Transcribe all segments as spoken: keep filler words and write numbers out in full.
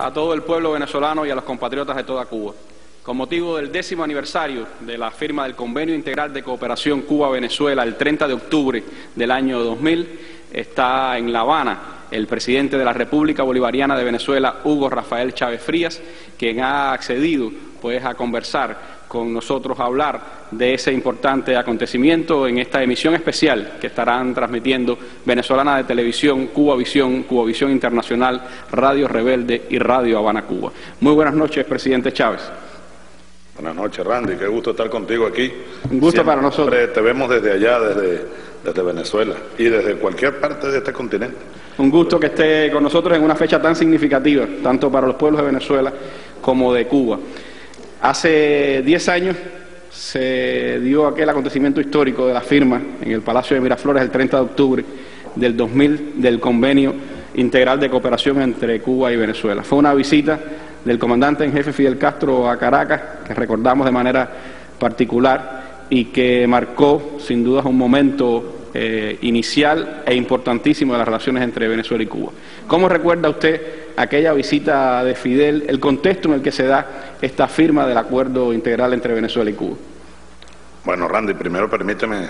a todo el pueblo venezolano y a los compatriotas de toda Cuba. Con motivo del décimo aniversario de la firma del Convenio Integral de Cooperación Cuba-Venezuela, el treinta de octubre del año dos mil, está en La Habana el presidente de la República Bolivariana de Venezuela, Hugo Rafael Chávez Frías, quien ha accedido pues, a conversar con nosotros, a hablar de ese importante acontecimiento en esta emisión especial que estarán transmitiendo Venezolana de Televisión, Cubavisión, Cubavisión Internacional, Radio Rebelde y Radio Habana, Cuba. Muy buenas noches, presidente Chávez. Buenas noches, Randy, qué gusto estar contigo aquí. Un gusto Siempre para nosotros. Te vemos desde allá, desde, desde Venezuela y desde cualquier parte de este continente. Un gusto que esté con nosotros en una fecha tan significativa, tanto para los pueblos de Venezuela como de Cuba. Hace diez años se dio aquel acontecimiento histórico de la firma en el Palacio de Miraflores el treinta de octubre del dos mil del Convenio Integral de Cooperación entre Cuba y Venezuela. Fue una visita del comandante en jefe Fidel Castro a Caracas, que recordamos de manera particular y que marcó sin duda un momento eh, inicial e importantísimo de las relaciones entre Venezuela y Cuba. ¿Cómo recuerda usted aquella visita de Fidel, el contexto en el que se da esta firma del acuerdo integral entre Venezuela y Cuba? Bueno, Randy, primero permíteme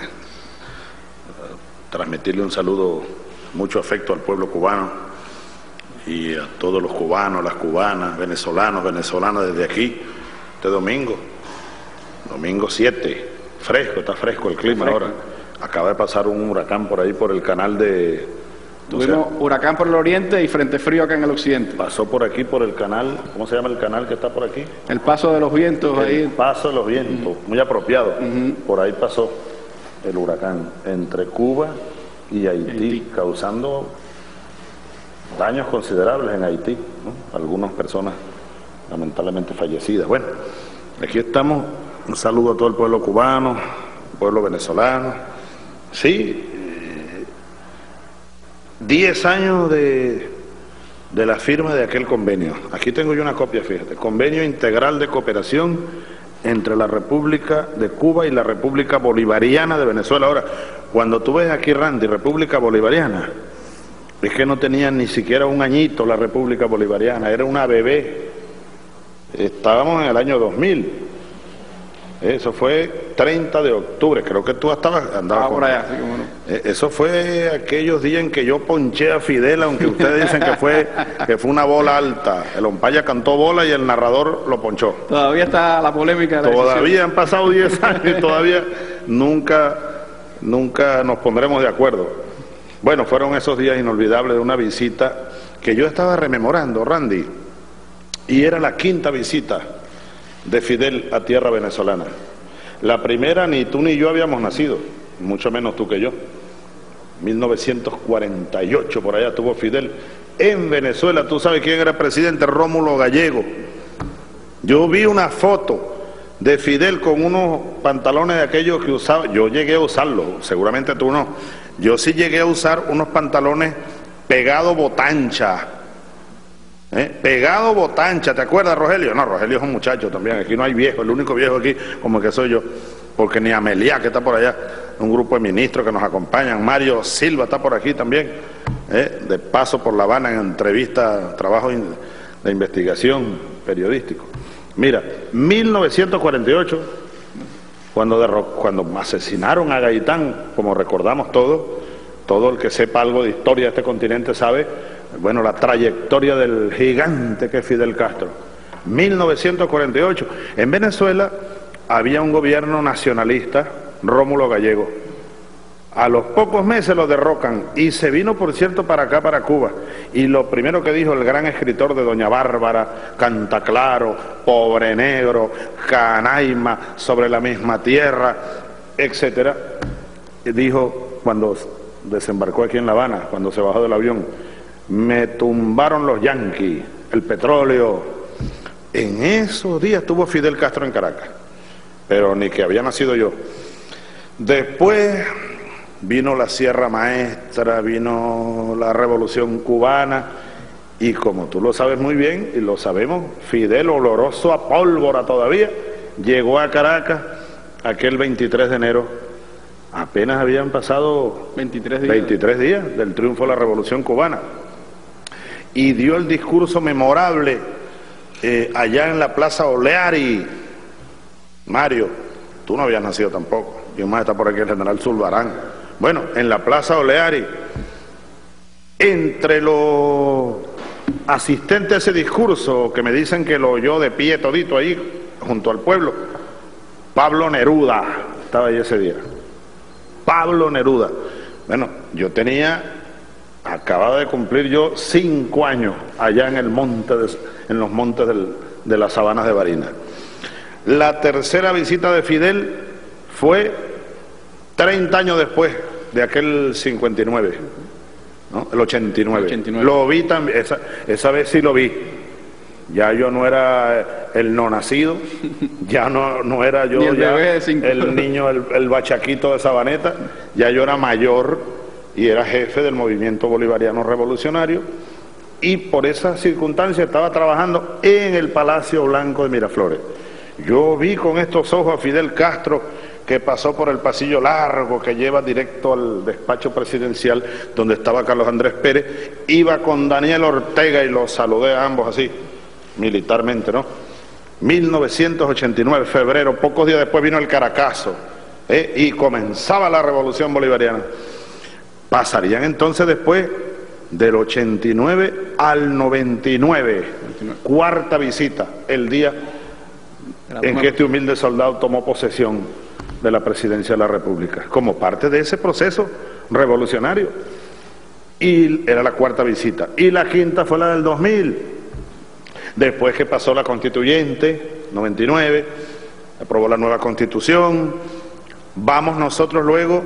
transmitirle un saludo, mucho afecto al pueblo cubano y a todos los cubanos, las cubanas, venezolanos, venezolanas desde aquí, este domingo, domingo siete, fresco, está fresco el clima ahora. Acaba de pasar un huracán por ahí por el canal de... Tuvimos huracán por el oriente y frente frío acá en el occidente. Pasó por aquí, por el canal, ¿cómo se llama el canal que está por aquí? El paso de los vientos. El ahí. paso de los vientos, uh-huh. Muy apropiado. Uh-huh. Por ahí pasó el huracán entre Cuba y Haití, Haití. causando daños considerables en Haití, ¿no? Algunas personas lamentablemente fallecidas. Bueno, aquí estamos, un saludo a todo el pueblo cubano, pueblo venezolano. Sí, diez años de, de la firma de aquel convenio. Aquí tengo yo una copia, fíjate. Convenio Integral de Cooperación entre la República de Cuba y la República Bolivariana de Venezuela. Ahora, cuando tú ves aquí, Randy, República Bolivariana, es que no tenía ni siquiera un añito la República Bolivariana, era una bebé. Estábamos en el año dos mil. Eso fue treinta de octubre, creo que tú estabas, andabas ah, por allá, sí, cómo no. Eso fue aquellos días en que yo ponché a Fidel, aunque ustedes dicen que fue que fue una bola alta. El umpaya cantó bola y el narrador lo ponchó. Todavía está la polémica de la Todavía decisión. Han pasado diez años y todavía nunca, nunca nos pondremos de acuerdo. Bueno, fueron esos días inolvidables de una visita que yo estaba rememorando, Randy, y era la quinta visita de Fidel a tierra venezolana. La primera ni tú ni yo habíamos nacido, mucho menos tú que yo. mil novecientos cuarenta y ocho por allá tuvo Fidel en Venezuela. Tú sabes quién era presidente, Rómulo Gallego. Yo vi una foto de Fidel con unos pantalones de aquellos que usaba, yo llegué a usarlos, seguramente tú no. Yo sí llegué a usar unos pantalones pegado botancha. ¿Eh? Pegado botancha, ¿te acuerdas, Rogelio? No, Rogelio es un muchacho también, aquí no hay viejo, el único viejo aquí como que soy yo, porque ni Amelia, que está por allá, un grupo de ministros que nos acompañan, Mario Silva está por aquí también, ¿eh? De paso por La Habana en entrevista, trabajo de investigación periodístico. Mira, mil novecientos cuarenta y ocho, cuando, derro cuando asesinaron a Gaitán, como recordamos todos, todo el que sepa algo de historia de este continente sabe, bueno, la trayectoria del gigante que es Fidel Castro. mil novecientos cuarenta y ocho. En Venezuela había un gobierno nacionalista, Rómulo Gallego. A los pocos meses lo derrocan y se vino, por cierto, para acá, para Cuba. Y lo primero que dijo el gran escritor de Doña Bárbara, Cantaclaro, Pobre Negro, Canaima, Sobre la Misma Tierra, etcétera, dijo cuando desembarcó aquí en La Habana, cuando se bajó del avión: me tumbaron los yanquis, el petróleo. En esos días estuvo Fidel Castro en Caracas, pero ni que había nacido yo. Después vino la Sierra Maestra, vino la Revolución Cubana, y como tú lo sabes muy bien, y lo sabemos, Fidel, oloroso a pólvora todavía, llegó a Caracas aquel veintitrés de enero. Apenas habían pasado veintitrés días, veintitrés días del triunfo de la Revolución Cubana. y dio el discurso memorable eh, allá en la Plaza Oleari. Mario, tú no habías nacido tampoco, y más está por aquí el general Zulbarán. Bueno, en la Plaza Oleari, entre los asistentes a ese discurso, que me dicen que lo oyó de pie todito ahí, junto al pueblo, Pablo Neruda estaba ahí ese día. Pablo Neruda. Bueno, yo tenía, acababa de cumplir yo cinco años allá en el monte, de, en los montes del, de las sabanas de Barinas. La tercera visita de Fidel fue treinta años después de aquel cincuenta y nueve, ¿no? El ochenta y nueve. ochenta y nueve. Lo vi también, esa, esa vez sí lo vi. Ya yo no era el no nacido, ya no, no era yo el, ya el niño, el, el bachaquito de Sabaneta, ya yo era mayor y era jefe del movimiento bolivariano revolucionario, y por esa circunstancia estaba trabajando en el Palacio Blanco de Miraflores. Yo vi con estos ojos a Fidel Castro, que pasó por el pasillo largo que lleva directo al despacho presidencial donde estaba Carlos Andrés Pérez, iba con Daniel Ortega y los saludé a ambos así, militarmente, ¿no? mil novecientos ochenta y nueve, febrero, pocos días después vino el Caracazo, ¿eh? Y comenzaba la revolución bolivariana. Pasarían entonces después del ochenta y nueve al noventa y nueve, cuarta visita, el día en que este humilde soldado tomó posesión de la presidencia de la República, como parte de ese proceso revolucionario. Y era la cuarta visita. Y la quinta fue la del dos mil. Después que pasó la constituyente, noventa y nueve, aprobó la nueva constitución, vamos nosotros luego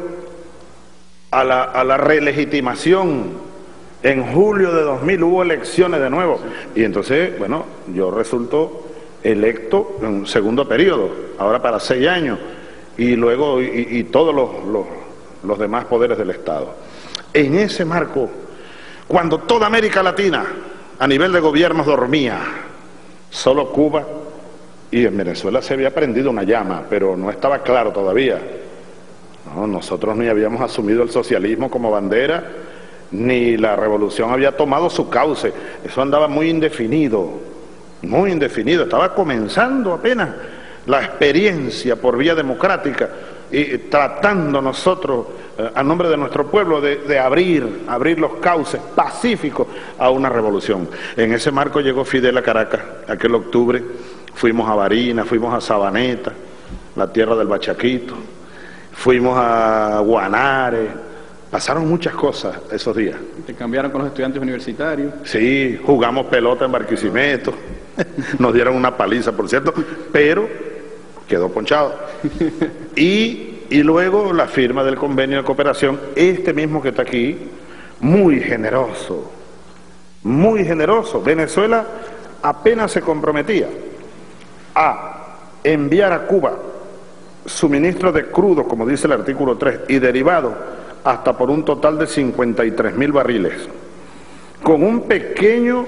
a la, a la relegitimación. En julio de dos mil hubo elecciones de nuevo, y entonces, bueno, yo resulto electo en un segundo periodo, ahora para seis años, y luego, y, y todos los, los, los demás poderes del Estado. En ese marco, cuando toda América Latina a nivel de gobiernos dormía, solo Cuba y en Venezuela se había prendido una llama, pero no estaba claro todavía. No, nosotros ni habíamos asumido el socialismo como bandera, ni la revolución había tomado su cauce. Eso andaba muy indefinido, muy indefinido. Estaba comenzando apenas la experiencia por vía democrática, y tratando nosotros, eh, a nombre de nuestro pueblo, de, de abrir, abrir los cauces pacíficos a una revolución. En ese marco llegó Fidel a Caracas, aquel octubre, fuimos a Barinas, fuimos a Sabaneta, la tierra del Bachaquito, fuimos a Guanare, pasaron muchas cosas esos días. ¿Te cambiaron con los estudiantes universitarios? Sí, jugamos pelota en Barquisimeto, nos dieron una paliza, por cierto, pero quedó ponchado. Y, y luego la firma del convenio de cooperación, este mismo que está aquí, muy generoso, muy generoso. Venezuela apenas se comprometía a enviar a Cuba suministros de crudo, como dice el artículo tres, y derivados, hasta por un total de cincuenta y tres mil barriles, con un pequeño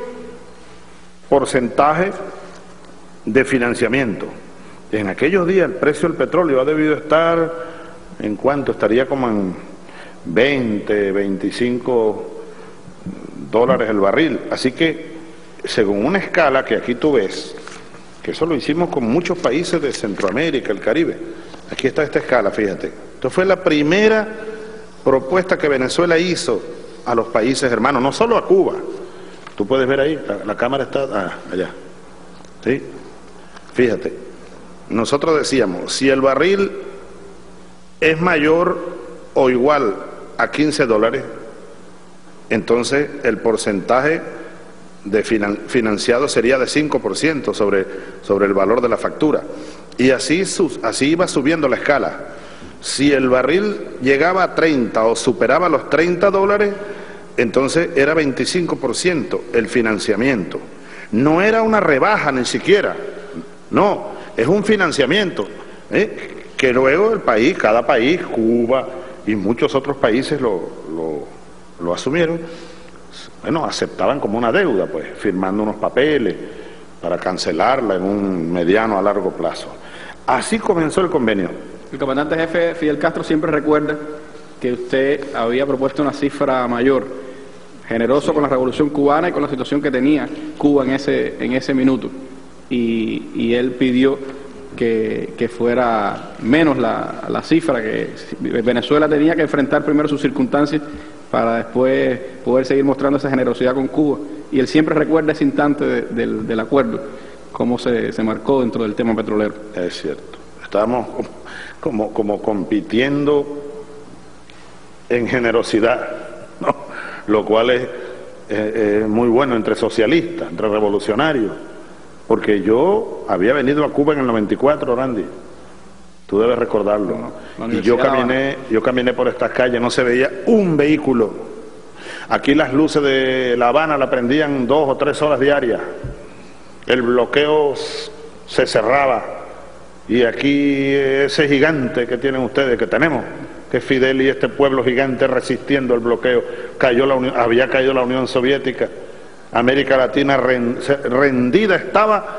porcentaje de financiamiento. En aquellos días el precio del petróleo ha debido estar, ¿en cuánto? Estaría como en veinte, veinticinco dólares el barril. Así que, según una escala que aquí tú ves, que eso lo hicimos con muchos países de Centroamérica, el Caribe. Aquí está esta escala, fíjate. Esto fue la primera propuesta que Venezuela hizo a los países hermanos, no solo a Cuba. Tú puedes ver ahí, la, la cámara está ah, allá. ¿Sí? Fíjate. Nosotros decíamos, si el barril es mayor o igual a quince dólares, entonces el porcentaje de finan financiado sería de cinco por ciento sobre, sobre el valor de la factura. Y así, así iba subiendo la escala. Si el barril llegaba a treinta o superaba los treinta dólares, entonces era veinticinco por ciento el financiamiento. No era una rebaja ni siquiera, no. Es un financiamiento, ¿eh? que luego el país, cada país, Cuba y muchos otros países lo, lo, lo asumieron, bueno, aceptaban como una deuda, pues, firmando unos papeles para cancelarla en un mediano a largo plazo. Así comenzó el convenio. El comandante jefe Fidel Castro siempre recuerda que usted había propuesto una cifra mayor. generoso con la Revolución Cubana y con la situación que tenía Cuba en ese, en ese minuto. Y, y él pidió que, que fuera menos la, la cifra, que Venezuela tenía que enfrentar primero sus circunstancias para después poder seguir mostrando esa generosidad con Cuba. Y él siempre recuerda ese instante de, del, del acuerdo, cómo se, se marcó dentro del tema petrolero. Es cierto. Estábamos como, como compitiendo en generosidad, ¿no? Lo cual es eh, eh, muy bueno entre socialistas, entre revolucionarios, porque yo había venido a Cuba en el noventa y cuatro, Randy, tú debes recordarlo, no, no, y yo caminé, yo caminé por estas calles, no se veía un vehículo. Aquí las luces de La Habana la prendían dos o tres horas diarias, el bloqueo se cerraba, y aquí ese gigante que tienen ustedes, que tenemos, que Fidel y este pueblo gigante resistiendo el bloqueo, cayó la Unión, había caído la Unión Soviética, América Latina rendida estaba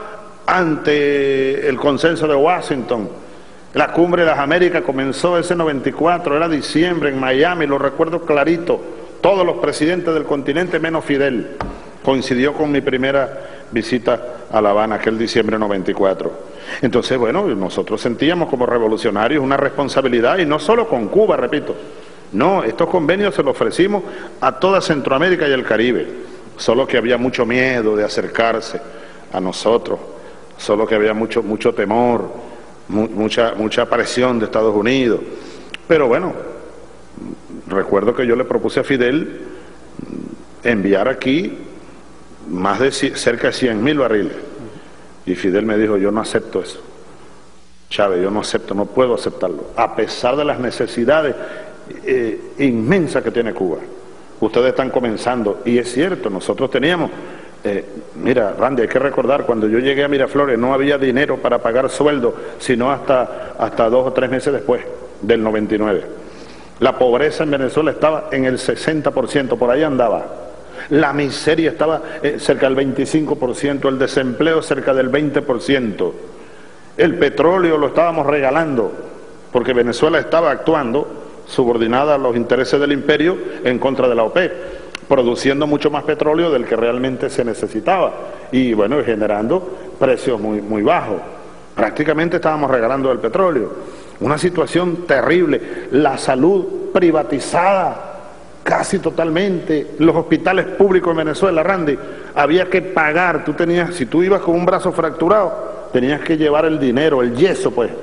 ante el consenso de Washington. La cumbre de las Américas comenzó ese noventa y cuatro, era diciembre en Miami, lo recuerdo clarito, todos los presidentes del continente menos Fidel. Coincidió con mi primera visita a La Habana, aquel diciembre noventa y cuatro. Entonces, bueno, nosotros sentíamos como revolucionarios una responsabilidad, y no solo con Cuba, repito, no, estos convenios se los ofrecimos a toda Centroamérica y el Caribe, solo que había mucho miedo de acercarse a nosotros, solo que había mucho, mucho temor, mu mucha, mucha presión de Estados Unidos. Pero bueno, recuerdo que yo le propuse a Fidel enviar aquí más de cerca de cien mil barriles. Y Fidel me dijo, yo no acepto eso. Chávez, yo no acepto, no puedo aceptarlo. A pesar de las necesidades eh, inmensas que tiene Cuba. Ustedes están comenzando, y es cierto, nosotros teníamos, eh, mira, Randy, hay que recordar, cuando yo llegué a Miraflores no había dinero para pagar sueldo, sino hasta, hasta dos o tres meses después del noventa y nueve. La pobreza en Venezuela estaba en el sesenta por ciento, por ahí andaba. La miseria estaba eh, cerca del veinticinco por ciento, el desempleo cerca del veinte por ciento. El petróleo lo estábamos regalando, porque Venezuela estaba actuando subordinada a los intereses del imperio en contra de la OPEP, produciendo mucho más petróleo del que realmente se necesitaba, y bueno, generando precios muy, muy bajos. Prácticamente estábamos regalando el petróleo. Una situación terrible, la salud privatizada casi totalmente, los hospitales públicos en Venezuela, Randy, había que pagar, tú tenías, si tú ibas con un brazo fracturado, tenías que llevar el dinero, el yeso, pues.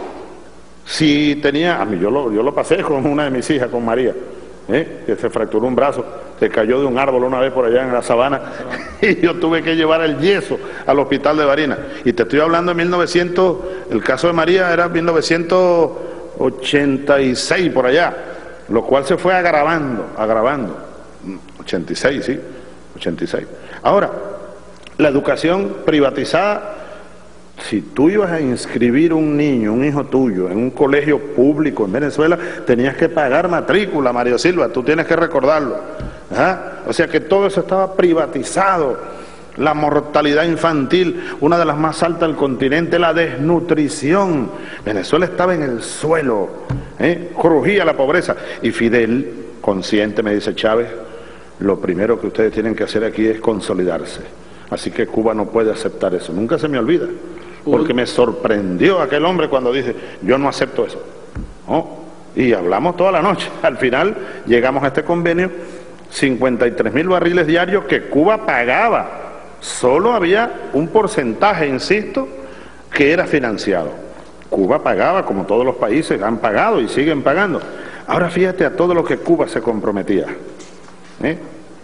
Si tenía, a mí yo lo, yo lo pasé con una de mis hijas, con María, ¿eh? Que se fracturó un brazo, se cayó de un árbol una vez por allá en la sabana, y yo tuve que llevar el yeso al hospital de Barinas. Y te estoy hablando de mil novecientos, el caso de María era mil novecientos ochenta y seis por allá, lo cual se fue agravando, agravando, ochenta y seis, sí, ochenta y seis. Ahora, la educación privatizada, si tú ibas a inscribir un niño, un hijo tuyo, en un colegio público en Venezuela, tenías que pagar matrícula, Mario Silva, tú tienes que recordarlo. ¿Ah? O sea que todo eso estaba privatizado. La mortalidad infantil, una de las más altas del continente, la desnutrición. Venezuela estaba en el suelo, ¿eh? Crujía la pobreza. Y Fidel, consciente, me dice, Chávez, lo primero que ustedes tienen que hacer aquí es consolidarse. Así que Cuba no puede aceptar eso. Nunca se me olvida, porque me sorprendió aquel hombre cuando dice, yo no acepto eso. ¿No? Y hablamos toda la noche. Al final llegamos a este convenio, cincuenta y tres mil barriles diarios que Cuba pagaba. Solo había un porcentaje, insisto, que era financiado. Cuba pagaba, como todos los países han pagado y siguen pagando. Ahora fíjate a todo lo que Cuba se comprometía. ¿Eh?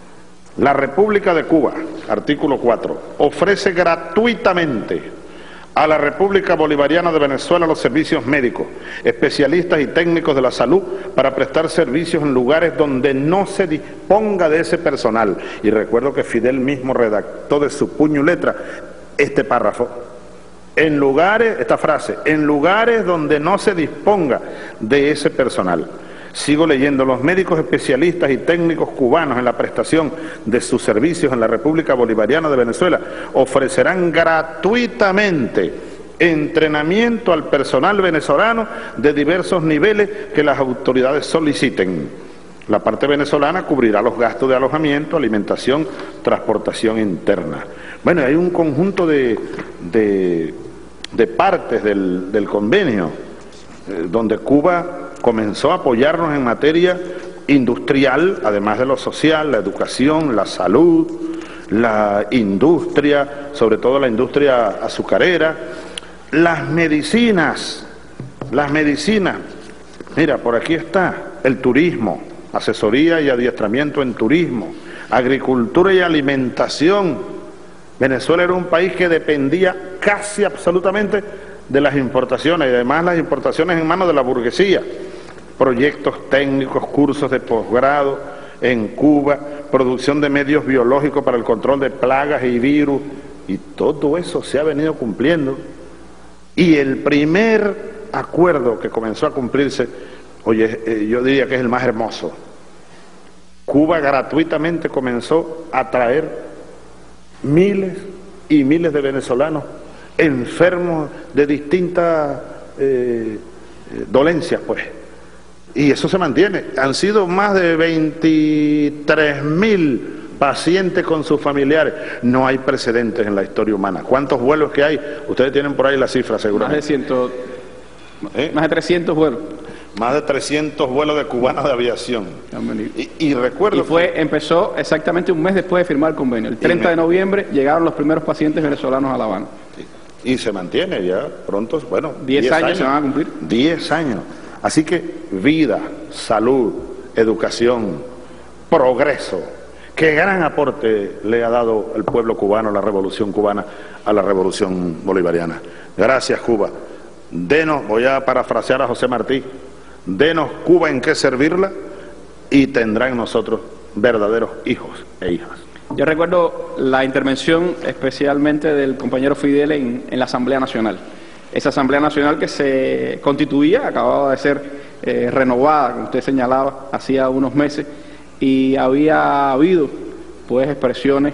La República de Cuba, artículo cuatro, ofrece gratuitamente a la República Bolivariana de Venezuela los servicios médicos, especialistas y técnicos de la salud para prestar servicios en lugares donde no se disponga de ese personal. Y recuerdo que Fidel mismo redactó de su puño y letra este párrafo. En lugares, esta frase, en lugares donde no se disponga de ese personal. Sigo leyendo, los médicos especialistas y técnicos cubanos en la prestación de sus servicios en la República Bolivariana de Venezuela ofrecerán gratuitamente entrenamiento al personal venezolano de diversos niveles que las autoridades soliciten. La parte venezolana cubrirá los gastos de alojamiento, alimentación, transportación interna. Bueno, hay un conjunto de, de, de partes del, del convenio eh, donde Cuba comenzó a apoyarnos en materia industrial, además de lo social, la educación, la salud, la industria, sobre todo la industria azucarera, las medicinas, las medicinas. Mira, por aquí está el turismo, asesoría y adiestramiento en turismo, agricultura y alimentación. Venezuela era un país que dependía casi absolutamente de las importaciones, y además las importaciones en manos de la burguesía. Proyectos técnicos, cursos de posgrado en Cuba, producción de medios biológicos para el control de plagas y virus, y todo eso se ha venido cumpliendo. Y el primer acuerdo que comenzó a cumplirse, oye, eh, yo diría que es el más hermoso. Cuba gratuitamente comenzó a traer miles y miles de venezolanos enfermos de distintas eh, dolencias, pues. Y eso se mantiene. Han sido más de veintitrés mil pacientes con sus familiares. No hay precedentes en la historia humana. ¿Cuántos vuelos que hay? Ustedes tienen por ahí la cifra, seguramente. Más de, ciento, ¿Eh? más de trescientos vuelos. Más de trescientos vuelos de cubanos de aviación. Y, y recuerdo y fue que empezó exactamente un mes después de firmar el convenio. El treinta de noviembre llegaron los primeros pacientes venezolanos a La Habana. Y se mantiene ya pronto, bueno, diez años se van a cumplir. diez años. Así que vida, salud, educación, progreso. Qué gran aporte le ha dado el pueblo cubano, la revolución cubana, a la revolución bolivariana. Gracias, Cuba. Denos, voy a parafrasear a José Martí, denos Cuba en qué servirla y tendrá en nosotros verdaderos hijos e hijas. Yo recuerdo la intervención especialmente del compañero Fidel en, en la Asamblea Nacional. Esa Asamblea Nacional que se constituía, acababa de ser eh, renovada, como usted señalaba, hacía unos meses, y había habido pues expresiones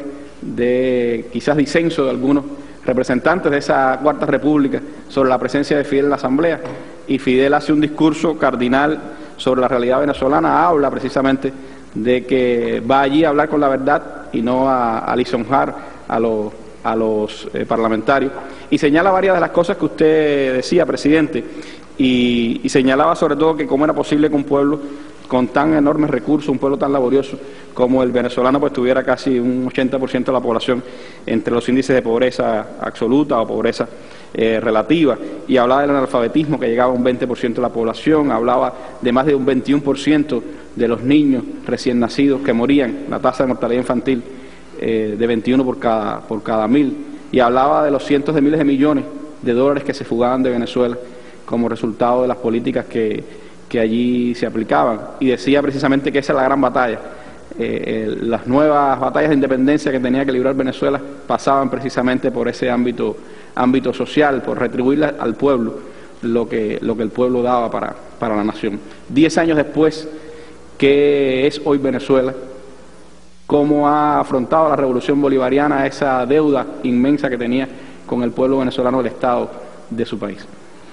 de quizás disenso de algunos representantes de esa Cuarta República sobre la presencia de Fidel en la Asamblea, y Fidel hace un discurso cardinal sobre la realidad venezolana, habla precisamente de que va allí a hablar con la verdad y no a, a lisonjar a los, a los eh, parlamentarios, y señala varias de las cosas que usted decía, presidente, y, y señalaba sobre todo que cómo era posible que un pueblo con tan enormes recursos, un pueblo tan laborioso como el venezolano, pues tuviera casi un ochenta por ciento de la población entre los índices de pobreza absoluta o pobreza eh, relativa, y hablaba del analfabetismo que llegaba a un veinte por ciento de la población, hablaba de más de un veintiuno por ciento de los niños recién nacidos que morían, la tasa de mortalidad infantil eh, de veintiuno por cada, por cada mil, y hablaba de los cientos de miles de millones de dólares que se fugaban de Venezuela como resultado de las políticas que, que allí se aplicaban, y decía precisamente que esa es la gran batalla. Eh, eh, las nuevas batallas de independencia que tenía que librar Venezuela pasaban precisamente por ese ámbito, ámbito social, por retribuirle al pueblo lo que, lo que el pueblo daba para, para la nación. Diez años después, ¿qué es hoy Venezuela? ¿Cómo ha afrontado la revolución bolivariana esa deuda inmensa que tenía con el pueblo venezolano, el Estado de su país?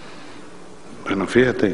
Bueno, fíjate,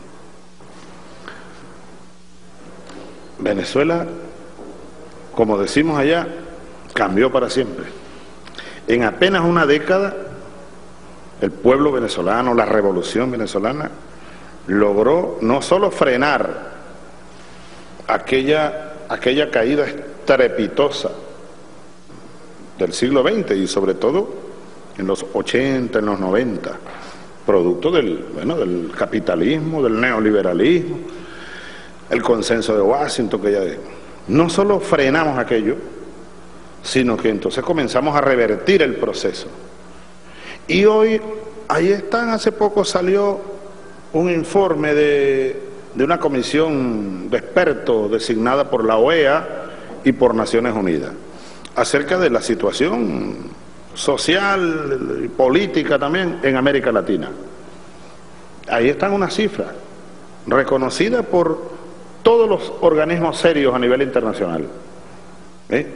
Venezuela, como decimos allá, cambió para siempre. En apenas una década, el pueblo venezolano, la revolución venezolana, logró no solo frenar aquella, aquella caída estrepitosa del siglo veinte y sobre todo en los ochenta, en los noventa, producto del, bueno, del capitalismo, del neoliberalismo, el consenso de Washington, que ya de, no solo frenamos aquello, sino que entonces comenzamos a revertir el proceso. Y hoy, ahí están, hace poco salió un informe de, de una comisión de expertos designada por la O E A y por Naciones Unidas, acerca de la situación social y política también en América Latina. Ahí están unas cifras reconocidas por todos los organismos serios a nivel internacional. ¿Eh?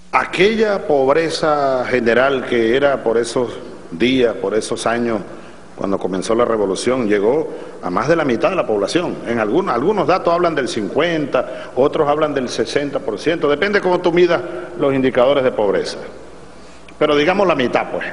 Aquella pobreza general que era por esos días, por esos años cuando comenzó la revolución, llegó a más de la mitad de la población. En algunos, algunos datos hablan del cincuenta, otros hablan del sesenta por ciento, depende cómo tú midas los indicadores de pobreza. Pero digamos la mitad, pues.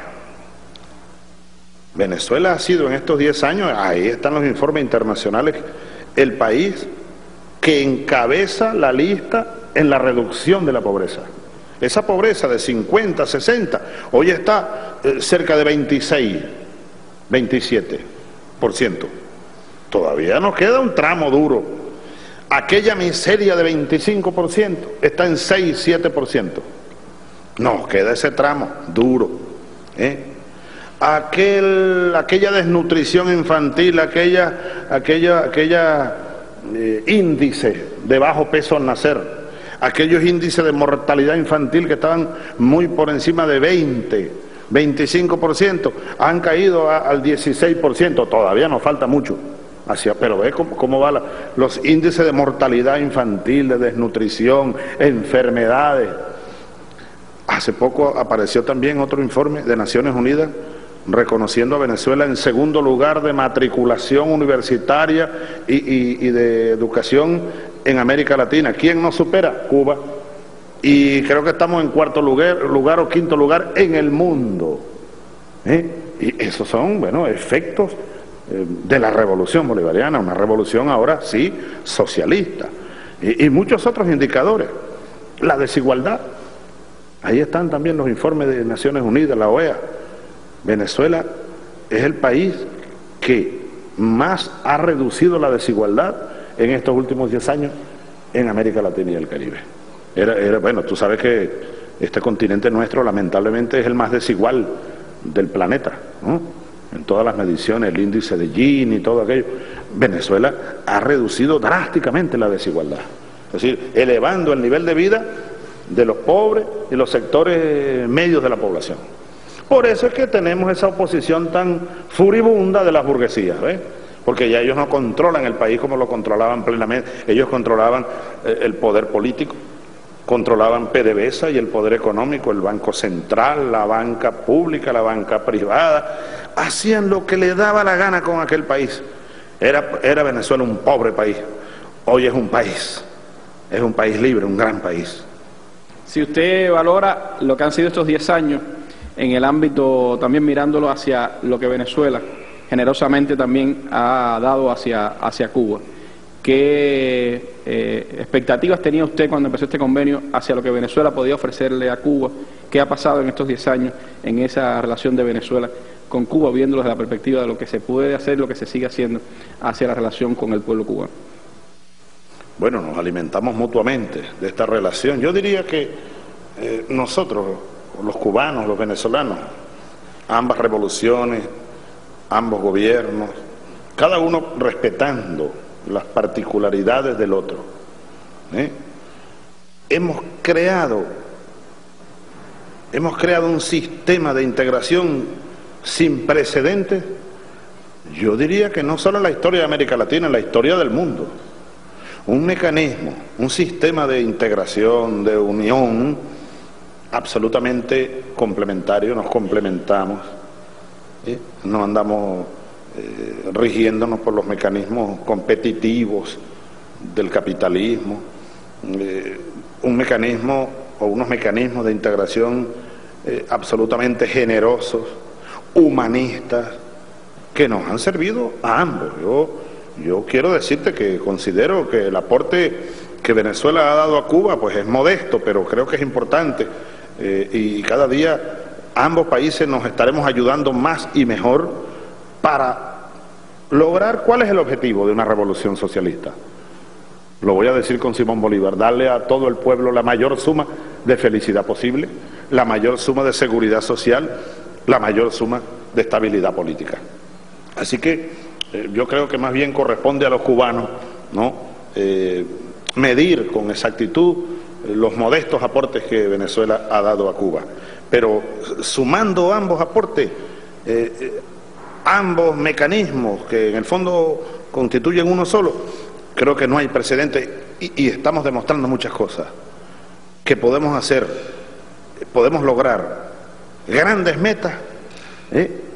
Venezuela ha sido en estos diez años, ahí están los informes internacionales, el país que encabeza la lista en la reducción de la pobreza. Esa pobreza de cincuenta, sesenta, hoy está eh, cerca de veintiséis, veintisiete por ciento. Todavía nos queda un tramo duro. Aquella miseria de veinticinco por ciento está en seis, siete por ciento. Nos queda ese tramo duro. ¿eh? Aquel, aquella desnutrición infantil, aquella, aquella, aquella eh, índice de bajo peso al nacer, aquellos índices de mortalidad infantil que estaban muy por encima de veinte, veinticinco por ciento, han caído a, al dieciséis por ciento, todavía nos falta mucho, hacia, pero ve cómo, cómo van los índices de mortalidad infantil, de desnutrición, enfermedades. Hace poco apareció también otro informe de Naciones Unidas reconociendo a Venezuela en segundo lugar de matriculación universitaria y, y, y de educación en América Latina. ¿Quién nos supera? Cuba. Y creo que estamos en cuarto lugar, lugar o quinto lugar en el mundo. ¿Eh? Y esos son, bueno, efectos eh, de la revolución bolivariana, una revolución ahora sí socialista. Y, y muchos otros indicadores. La desigualdad. Ahí están también los informes de Naciones Unidas, la O E A. Venezuela es el país que más ha reducido la desigualdad en estos últimos diez años en América Latina y el Caribe. Era, era, bueno, tú sabes que este continente nuestro lamentablemente es el más desigual del planeta, ¿no? En todas las mediciones, el índice de Gini y todo aquello. Venezuela ha reducido drásticamente la desigualdad, es decir, elevando el nivel de vida de los pobres y los sectores medios de la población. Por eso es que tenemos esa oposición tan furibunda de las burguesías, ¿ves? Porque ya ellos no controlan el país como lo controlaban plenamente. Ellos controlaban eh, el poder político, controlaban PDVSA y el poder económico, el Banco Central, la banca pública, la banca privada. Hacían lo que le daba la gana con aquel país. Era, era Venezuela un pobre país. Hoy es un país. Es un país libre, un gran país. Si usted valora lo que han sido estos diez años, en el ámbito, también mirándolo hacia lo que Venezuela generosamente también ha dado hacia, hacia Cuba, ¿qué eh, expectativas tenía usted cuando empezó este convenio hacia lo que Venezuela podía ofrecerle a Cuba? ¿Qué ha pasado en estos diez años en esa relación de Venezuela con Cuba, viéndolo desde la perspectiva de lo que se puede hacer y lo que se sigue haciendo hacia la relación con el pueblo cubano? Bueno, nos alimentamos mutuamente de esta relación. Yo diría que eh, nosotros, los cubanos, los venezolanos, ambas revoluciones, ambos gobiernos, cada uno respetando las particularidades del otro, ¿eh? hemos creado hemos creado un sistema de integración sin precedentes, yo diría que no solo en la historia de América Latina, en la historia del mundo. Un mecanismo, un sistema de integración, de unión absolutamente complementario, nos complementamos, ¿eh? No andamos eh, rigiéndonos por los mecanismos competitivos del capitalismo, eh, un mecanismo o unos mecanismos de integración eh, absolutamente generosos, humanistas, que nos han servido a ambos. Yo, yo quiero decirte que considero que el aporte que Venezuela ha dado a Cuba pues es modesto, pero creo que es importante. Eh, y cada día ambos países nos estaremos ayudando más y mejor para lograr cuál es el objetivo de una revolución socialista. Lo voy a decir con Simón Bolívar: darle a todo el pueblo la mayor suma de felicidad posible, la mayor suma de seguridad social, la mayor suma de estabilidad política. Así que eh, yo creo que más bien corresponde a los cubanos, ¿no? Eh, medir con exactitud los modestos aportes que Venezuela ha dado a Cuba, pero sumando ambos aportes, eh, eh, ambos mecanismos que en el fondo constituyen uno solo, creo que no hay precedente y, y estamos demostrando muchas cosas, que podemos hacer, podemos lograr grandes metas, ¿eh?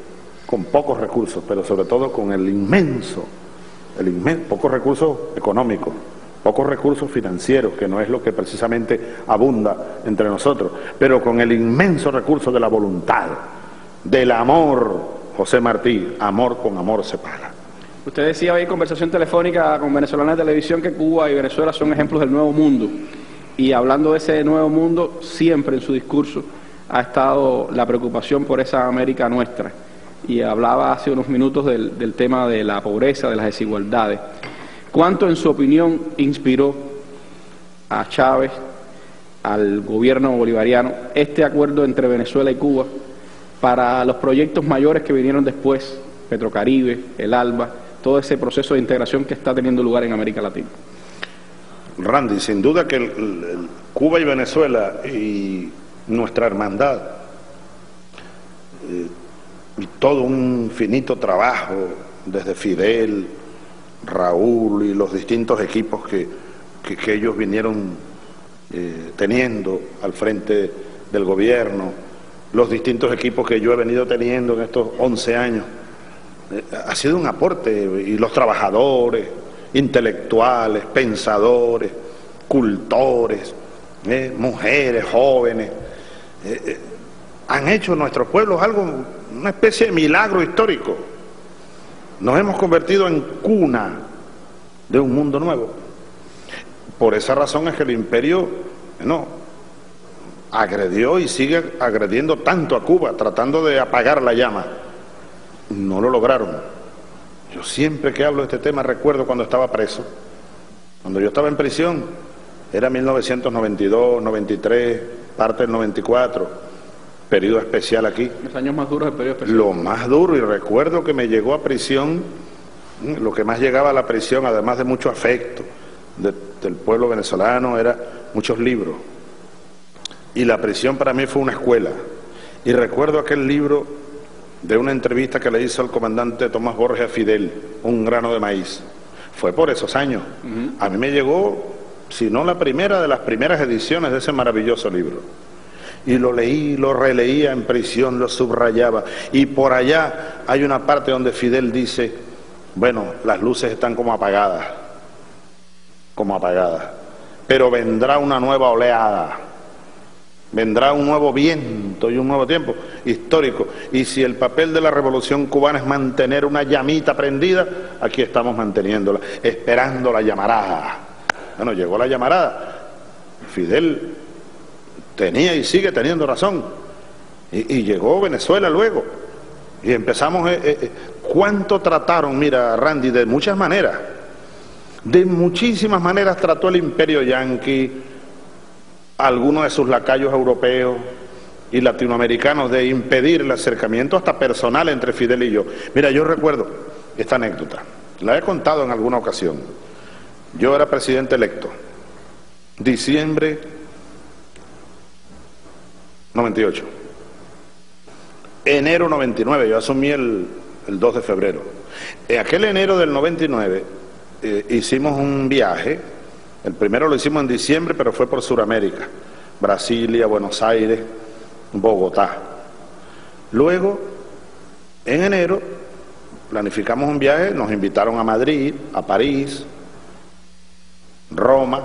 con pocos recursos, pero sobre todo con el inmenso, el inmenso, pocos recursos económicos, pocos recursos financieros, que no es lo que precisamente abunda entre nosotros, pero con el inmenso recurso de la voluntad, del amor, José Martí, amor con amor se paga. Usted decía hoy en conversación telefónica con Venezolana de Televisión que Cuba y Venezuela son ejemplos del nuevo mundo, y hablando de ese nuevo mundo, siempre en su discurso ha estado la preocupación por esa América nuestra, y hablaba hace unos minutos del, del tema de la pobreza, de las desigualdades. ¿Cuánto, en su opinión, inspiró a Chávez, al gobierno bolivariano, este acuerdo entre Venezuela y Cuba para los proyectos mayores que vinieron después, Petrocaribe, el ALBA, todo ese proceso de integración que está teniendo lugar en América Latina? Randy, sin duda que el, el, Cuba y Venezuela y nuestra hermandad, eh, y todo un infinito trabajo desde Fidel, Raúl y los distintos equipos que, que, que ellos vinieron eh, teniendo al frente del gobierno, los distintos equipos que yo he venido teniendo en estos once años, eh, ha sido un aporte, y los trabajadores, intelectuales, pensadores, cultores, eh, mujeres, jóvenes, eh, eh, han hecho nuestros pueblos algo, una especie de milagro histórico. Nos hemos convertido en cuna de un mundo nuevo. Por esa razón es que el imperio, no, agredió y sigue agrediendo tanto a Cuba, tratando de apagar la llama. No lo lograron. Yo siempre que hablo de este tema recuerdo cuando estaba preso. Cuando yo estaba en prisión, era mil novecientos noventa y dos, noventa y tres, parte del noventa y cuatro. Periodo especial aquí. Los años más duros del periodo especial. Lo más duro, y recuerdo que me llegó a prisión, lo que más llegaba a la prisión, además de mucho afecto de, del pueblo venezolano, era muchos libros. Y la prisión para mí fue una escuela. Y recuerdo aquel libro de una entrevista que le hizo el comandante Tomás Borges a Fidel, Un grano de maíz. Fue por esos años. Uh-huh. A mí me llegó, si no la primera, de las primeras ediciones de ese maravilloso libro. Y lo leí, lo releía en prisión, lo subrayaba. Y por allá hay una parte donde Fidel dice, bueno, las luces están como apagadas, como apagadas, pero vendrá una nueva oleada, vendrá un nuevo viento y un nuevo tiempo histórico. Y si el papel de la Revolución Cubana es mantener una llamita prendida, aquí estamos manteniéndola, esperando la llamarada. Bueno, llegó la llamarada. Fidel tenía y sigue teniendo razón, y, y llegó Venezuela luego, y empezamos, eh, eh, ¿cuánto trataron? Mira, Randy, de muchas maneras, de muchísimas maneras trató el imperio yanqui, algunos de sus lacayos europeos y latinoamericanos, de impedir el acercamiento hasta personal entre Fidel y yo. Mira, yo recuerdo esta anécdota, la he contado en alguna ocasión. Yo era presidente electo, diciembre noventa y ocho, enero noventa y nueve, yo asumí el, el dos de febrero. En aquel enero del noventa y nueve eh, hicimos un viaje. El primero lo hicimos en diciembre, pero fue por Sudamérica, Brasilia, Buenos Aires, Bogotá. Luego, en enero, planificamos un viaje, nos invitaron a Madrid, a París, Roma,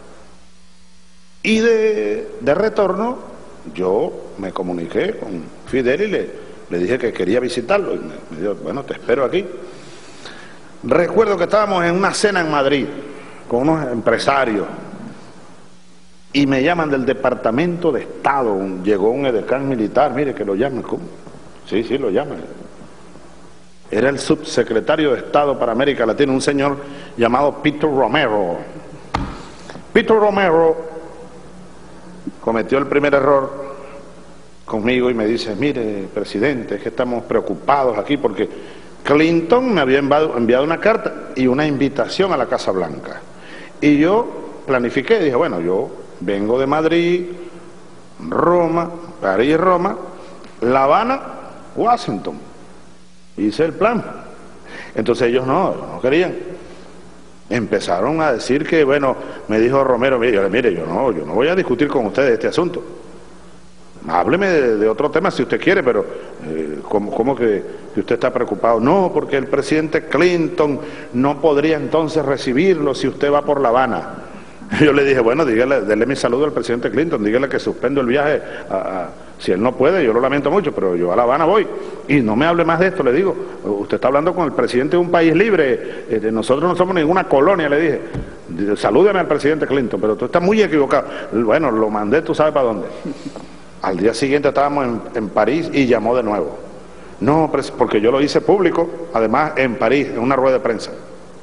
y de, de retorno yo me comuniqué con Fidel y le, le dije que quería visitarlo, y me, me dijo, bueno, te espero aquí. Recuerdo que estábamos en una cena en Madrid con unos empresarios y me llaman del Departamento de Estado. Llegó un edecán militar, mire que lo llaman. ¿Cómo? Sí, sí, lo llaman. Era el subsecretario de Estado para América Latina, un señor llamado Peter Romero. Peter Romero cometió el primer error conmigo y me dice, mire, presidente, es que estamos preocupados aquí porque Clinton me había enviado una carta y una invitación a la Casa Blanca. Y yo planifiqué, dije, bueno, yo vengo de Madrid, Roma, París, Roma, La Habana, Washington. Hice el plan. Entonces ellos no, no querían. Empezaron a decir que, bueno, me dijo Romero, mire, mire, yo no, yo no voy a discutir con ustedes este asunto. hábleme de, de otro tema si usted quiere, pero eh, ¿cómo, cómo que, que usted está preocupado? No, porque el presidente Clinton no podría entonces recibirlo si usted va por La Habana. Yo le dije, bueno, dígale, dele mi saludo al presidente Clinton, dígale que suspendo el viaje, a, a, si él no puede, yo lo lamento mucho, pero yo a La Habana voy, y no me hable más de esto, le digo, usted está hablando con el presidente de un país libre, eh, nosotros no somos ninguna colonia, le dije, salúdeme al presidente Clinton, pero tú estás muy equivocado. Bueno, lo mandé, tú sabes para dónde. Al día siguiente estábamos en, en París y llamó de nuevo. No, porque yo lo hice público, además en París, en una rueda de prensa.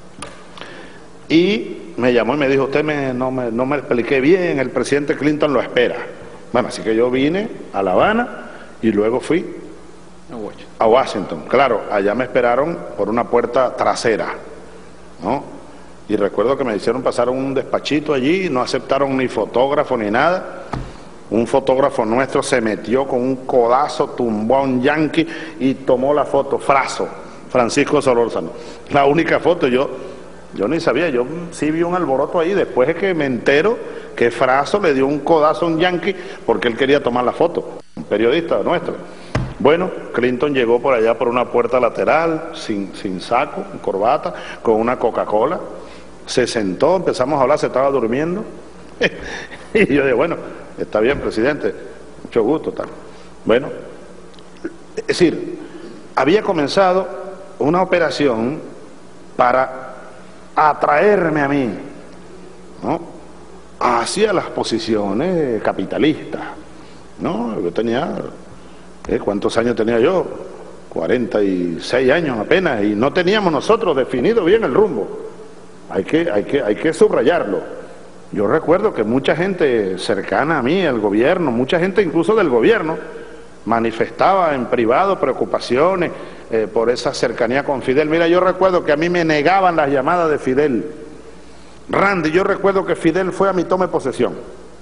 Y me llamó y me dijo, usted me, no, me, no me expliqué bien, el presidente Clinton lo espera. Bueno, así que yo vine a La Habana y luego fui a Washington. Claro, allá me esperaron por una puerta trasera, ¿no? Y recuerdo que me hicieron pasar un despachito allí, no aceptaron ni fotógrafo ni nada. Un fotógrafo nuestro se metió con un codazo, tumbó a un yanqui y tomó la foto, Fraso, Francisco Solórzano. La única foto, yo, yo ni sabía, yo sí vi un alboroto ahí, después es que me entero que Fraso le dio un codazo a un yanqui porque él quería tomar la foto, un periodista nuestro. Bueno, Clinton llegó por allá por una puerta lateral, sin, sin saco, en corbata, con una Coca-Cola, se sentó, empezamos a hablar, se estaba durmiendo, y yo dije, bueno, está bien, presidente, mucho gusto, tal. Bueno, es decir, había comenzado una operación para atraerme a mí, ¿no?, hacia las posiciones capitalistas, ¿no? Yo tenía, ¿eh? ¿cuántos años tenía yo? cuarenta y seis años apenas, y no teníamos nosotros definido bien el rumbo. Hay que, hay que, hay que subrayarlo. Yo recuerdo que mucha gente cercana a mí, el gobierno, mucha gente incluso del gobierno, manifestaba en privado preocupaciones eh, por esa cercanía con Fidel. Mira, yo recuerdo que a mí me negaban las llamadas de Fidel. Randy, yo recuerdo que Fidel fue a mi toma de posesión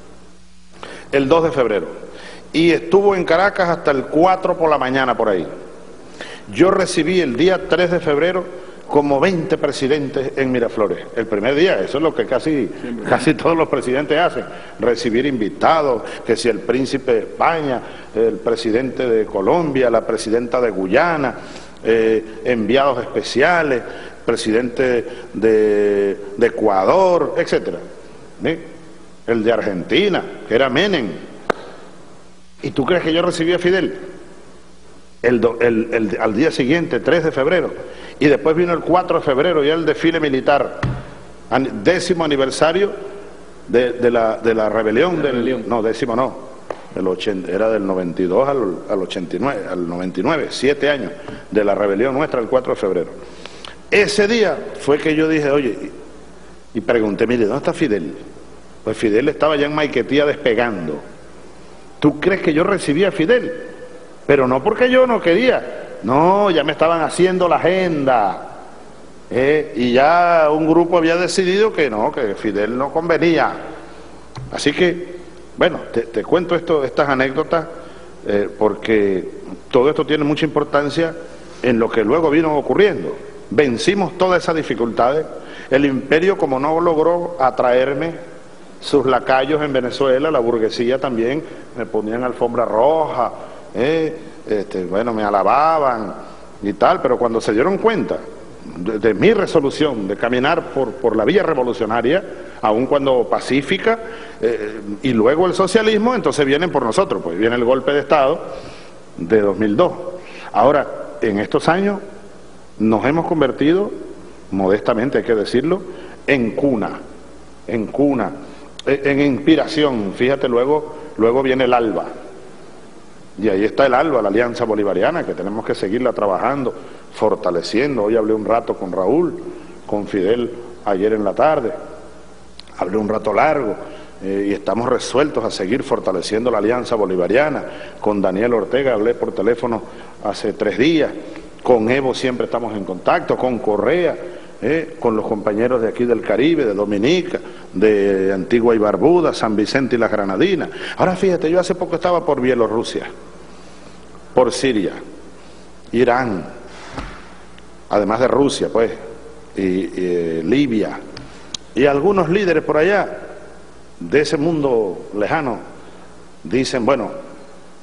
el dos de febrero y estuvo en Caracas hasta el cuatro por la mañana por ahí. Yo recibí el día tres de febrero como veinte presidentes en Miraflores, el primer día. Eso es lo que casi, casi todos los presidentes hacen, recibir invitados, que si el príncipe de España, el presidente de Colombia, la presidenta de Guyana, eh, enviados especiales, presidente de, de Ecuador, etcétera. ¿Sí? El de Argentina, que era Menem. ¿Y tú crees que yo recibí a Fidel? El, el, el, al día siguiente, tres de febrero, y después vino el cuatro de febrero y el desfile militar, décimo aniversario de, de, la, de la rebelión, del, rebelión, no, décimo no, del ochenta, era del noventa y dos al, al ochenta y nueve, al noventa y nueve, siete años de la rebelión nuestra, el cuatro de febrero. Ese día fue que yo dije, oye, y pregunté, mire, ¿dónde está Fidel? Pues Fidel estaba ya en Maiquetía despegando. ¿Tú crees que yo recibí a Fidel? Pero no porque yo no quería, no, ya me estaban haciendo la agenda, eh, y ya un grupo había decidido que no, que Fidel no convenía. Así que, bueno, te, te cuento esto, estas anécdotas, eh, porque todo esto tiene mucha importancia en lo que luego vino ocurriendo. Vencimos todas esas dificultades, el imperio, como no logró atraerme, sus lacayos en Venezuela, la burguesía también, me ponían alfombra roja, Eh, este, bueno, me alababan y tal, pero cuando se dieron cuenta de, de mi resolución de caminar por, por la vía revolucionaria, aun cuando pacífica, eh, y luego el socialismo, entonces vienen por nosotros, pues viene el golpe de Estado de dos mil dos. Ahora, en estos años nos hemos convertido, modestamente hay que decirlo, en cuna, en cuna, en, en inspiración. Fíjate, luego, luego viene el ALBA. Y ahí está el ALBA, la Alianza Bolivariana, que tenemos que seguirla trabajando, fortaleciendo. Hoy hablé un rato con Raúl, con Fidel ayer en la tarde, hablé un rato largo, eh, y estamos resueltos a seguir fortaleciendo la Alianza Bolivariana. Con Daniel Ortega hablé por teléfono hace tres días, con Evo siempre estamos en contacto, con Correa, eh, con los compañeros de aquí del Caribe, de Dominica, de Antigua y Barbuda, San Vicente y las Granadinas. Ahora fíjate, yo hace poco estaba por Bielorrusia, por Siria, Irán, además de Rusia, pues, y, y eh, Libia, y algunos líderes por allá de ese mundo lejano dicen, bueno,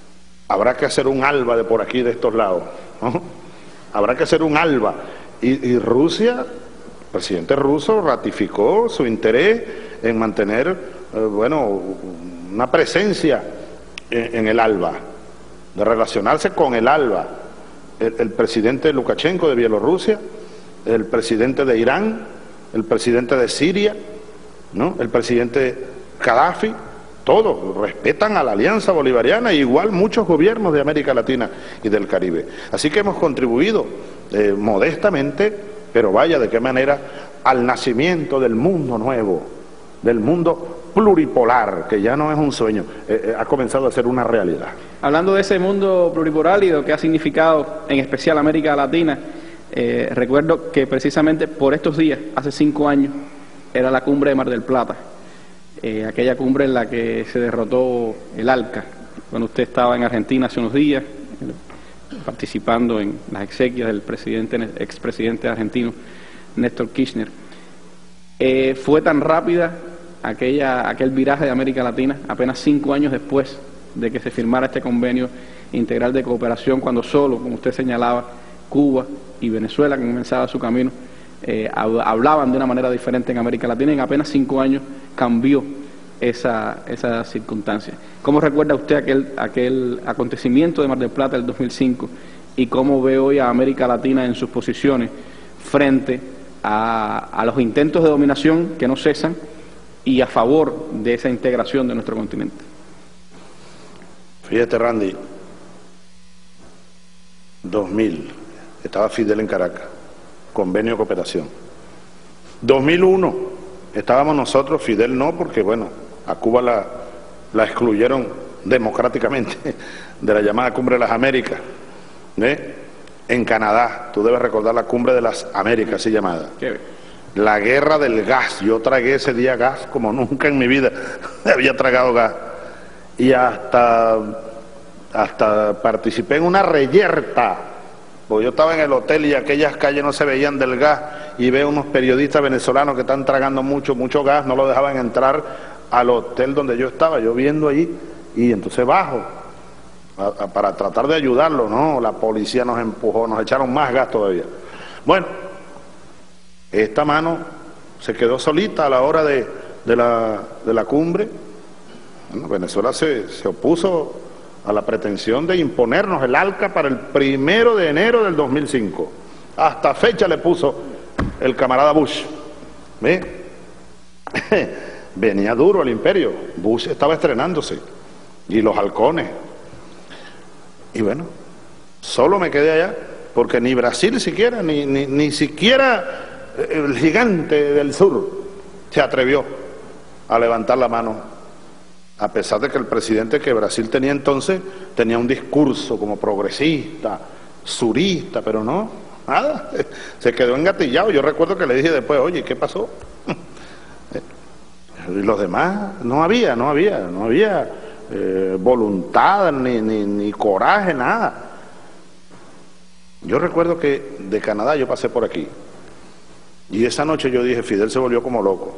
habrá que hacer un ALBA de por aquí, de estos lados, ¿no? Habrá que hacer un ALBA. Y, y Rusia, el presidente ruso ratificó su interés en mantener, eh, bueno, una presencia en, en el ALBA, de relacionarse con el ALBA. El, el presidente Lukashenko de Bielorrusia, el presidente de Irán, el presidente de Siria, ¿no? El presidente Gaddafi, todos respetan a la Alianza Bolivariana, e igual muchos gobiernos de América Latina y del Caribe. Así que hemos contribuido eh, modestamente, pero vaya de qué manera, al nacimiento del mundo nuevo, del mundo pluripolar, que ya no es un sueño, eh, eh, ha comenzado a ser una realidad. Hablando de ese mundo pluripolar y lo que ha significado en especial América Latina, eh, recuerdo que precisamente por estos días, hace cinco años, era la cumbre de Mar del Plata. Eh, aquella cumbre en la que se derrotó el ALCA, cuando usted estaba en Argentina hace unos días, eh, participando en las exequias del presidente, expresidente argentino Néstor Kirchner. Eh, fue tan rápida aquella, aquel viraje de América Latina, apenas cinco años después de que se firmara este convenio integral de cooperación, cuando solo, como usted señalaba, Cuba y Venezuela, que comenzaba su camino, Eh, hablaban de una manera diferente en América Latina, y en apenas cinco años cambió esa, esa circunstancia. ¿Cómo recuerda usted aquel, aquel acontecimiento de Mar del Plata del dos mil cinco y cómo ve hoy a América Latina en sus posiciones frente a, a los intentos de dominación que no cesan y a favor de esa integración de nuestro continente? Fíjate, Randy, dos mil, estaba Fidel en Caracas, convenio de cooperación. dos mil uno, estábamos nosotros, Fidel no, porque bueno, a Cuba la, la excluyeron democráticamente de la llamada Cumbre de las Américas, ¿eh? En Canadá, tú debes recordar la Cumbre de las Américas, así llamada. ¿Qué? La guerra del gas, yo tragué ese día gas como nunca en mi vida había tragado gas. Y hasta, hasta participé en una reyerta, porque yo estaba en el hotel y aquellas calles no se veían del gas, y veo unos periodistas venezolanos que están tragando mucho, mucho gas, no lo dejaban entrar al hotel donde yo estaba, yo viendo allí, y entonces bajo a, a, para tratar de ayudarlo, no, la policía nos empujó, nos echaron más gas todavía. Bueno, esta mano se quedó solita a la hora de, de, la, de la cumbre. Bueno, Venezuela se, se opuso a la pretensión de imponernos el ALCA para el primero de enero del dos mil cinco. Hasta fecha le puso el camarada Bush. ¿Ve? Venía duro el imperio. Bush estaba estrenándose. Y los halcones. Y bueno, solo me quedé allá, porque ni Brasil siquiera, ni, ni, ni siquiera el gigante del sur se atrevió a levantar la mano, a pesar de que el presidente que Brasil tenía entonces tenía un discurso como progresista, surista, pero no, nada, se quedó engatillado. Yo recuerdo que le dije después, oye, ¿qué pasó? Y los demás, no había, no había, no había eh, voluntad, ni, ni, ni coraje, nada. Yo recuerdo que de Canadá yo pasé por aquí, y esa noche yo dije, Fidel se volvió como loco.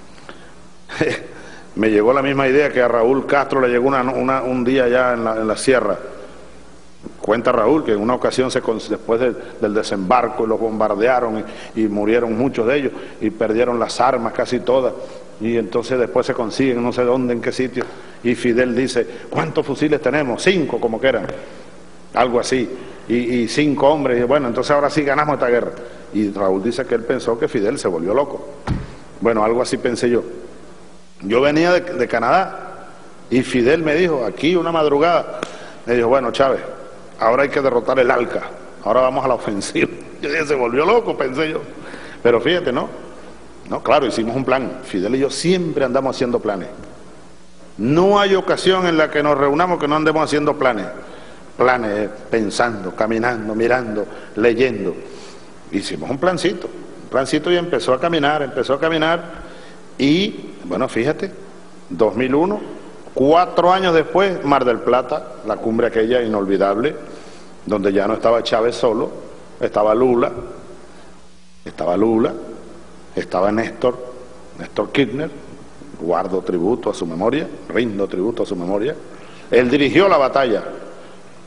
Me llegó la misma idea que a Raúl Castro le llegó una, una, un día allá en la, en la sierra. Cuenta Raúl que en una ocasión, se, después de, del desembarco, los bombardearon y, y murieron muchos de ellos, y perdieron las armas casi todas, y entonces después se consiguen no sé dónde, en qué sitio, y Fidel dice, ¿cuántos fusiles tenemos? Cinco, como que eran, algo así, y, y cinco hombres, y bueno, entonces ahora sí ganamos esta guerra. Y Raúl dice que él pensó que Fidel se volvió loco. Bueno, algo así pensé yo. Yo venía de, de Canadá, y Fidel me dijo, aquí una madrugada, me dijo, bueno, Chávez, ahora hay que derrotar el ALCA, ahora vamos a la ofensiva. Yo dije, se volvió loco, pensé yo. Pero fíjate, ¿no? No, claro, hicimos un plan. Fidel y yo siempre andamos haciendo planes. No hay ocasión en la que nos reunamos que no andemos haciendo planes. Planes, pensando, caminando, mirando, leyendo. Hicimos un plancito, un plancito, y empezó a caminar, empezó a caminar. Y, bueno, fíjate, dos mil uno, cuatro años después, Mar del Plata, la cumbre aquella inolvidable, donde ya no estaba Chávez solo, estaba Lula, estaba Lula, estaba Néstor, Néstor Kirchner, guardo tributo a su memoria, rindo tributo a su memoria. Él dirigió la batalla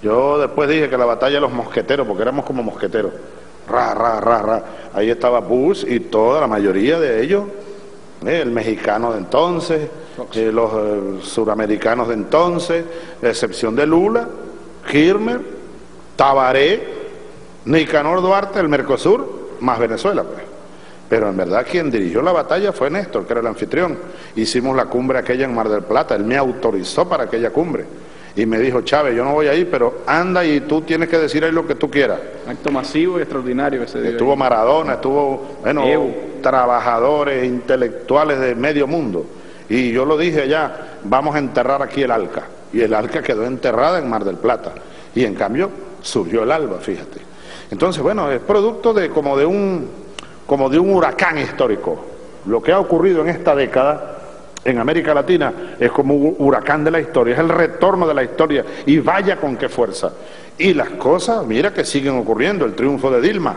Yo después dije que la batalla de los mosqueteros, porque éramos como mosqueteros, ra, ra, ra, ra, ahí estaba Bush y toda la mayoría de ellos, eh, el mexicano de entonces, eh, los eh, suramericanos de entonces, a excepción de Lula, Kirchner, Tabaré, Nicanor Duarte, el Mercosur, más Venezuela, pues. Pero en verdad quien dirigió la batalla fue Néstor, que era el anfitrión. Hicimos la cumbre aquella en Mar del Plata, él me autorizó para aquella cumbre. Y me dijo, Chávez, yo no voy a ir, pero anda y tú tienes que decir ahí lo que tú quieras. Acto masivo y extraordinario ese día. Estuvo Maradona, estuvo, bueno, Evo. Trabajadores intelectuales de medio mundo. Y yo lo dije allá, vamos a enterrar aquí el Alca. Y el Alca quedó enterrada en Mar del Plata. Y en cambio surgió el Alba, fíjate. Entonces, bueno, es producto de como de un, como de un huracán histórico. Lo que ha ocurrido en esta década en América Latina es como un huracán de la historia, es el retorno de la historia, y vaya con qué fuerza. Y las cosas, mira que siguen ocurriendo, el triunfo de Dilma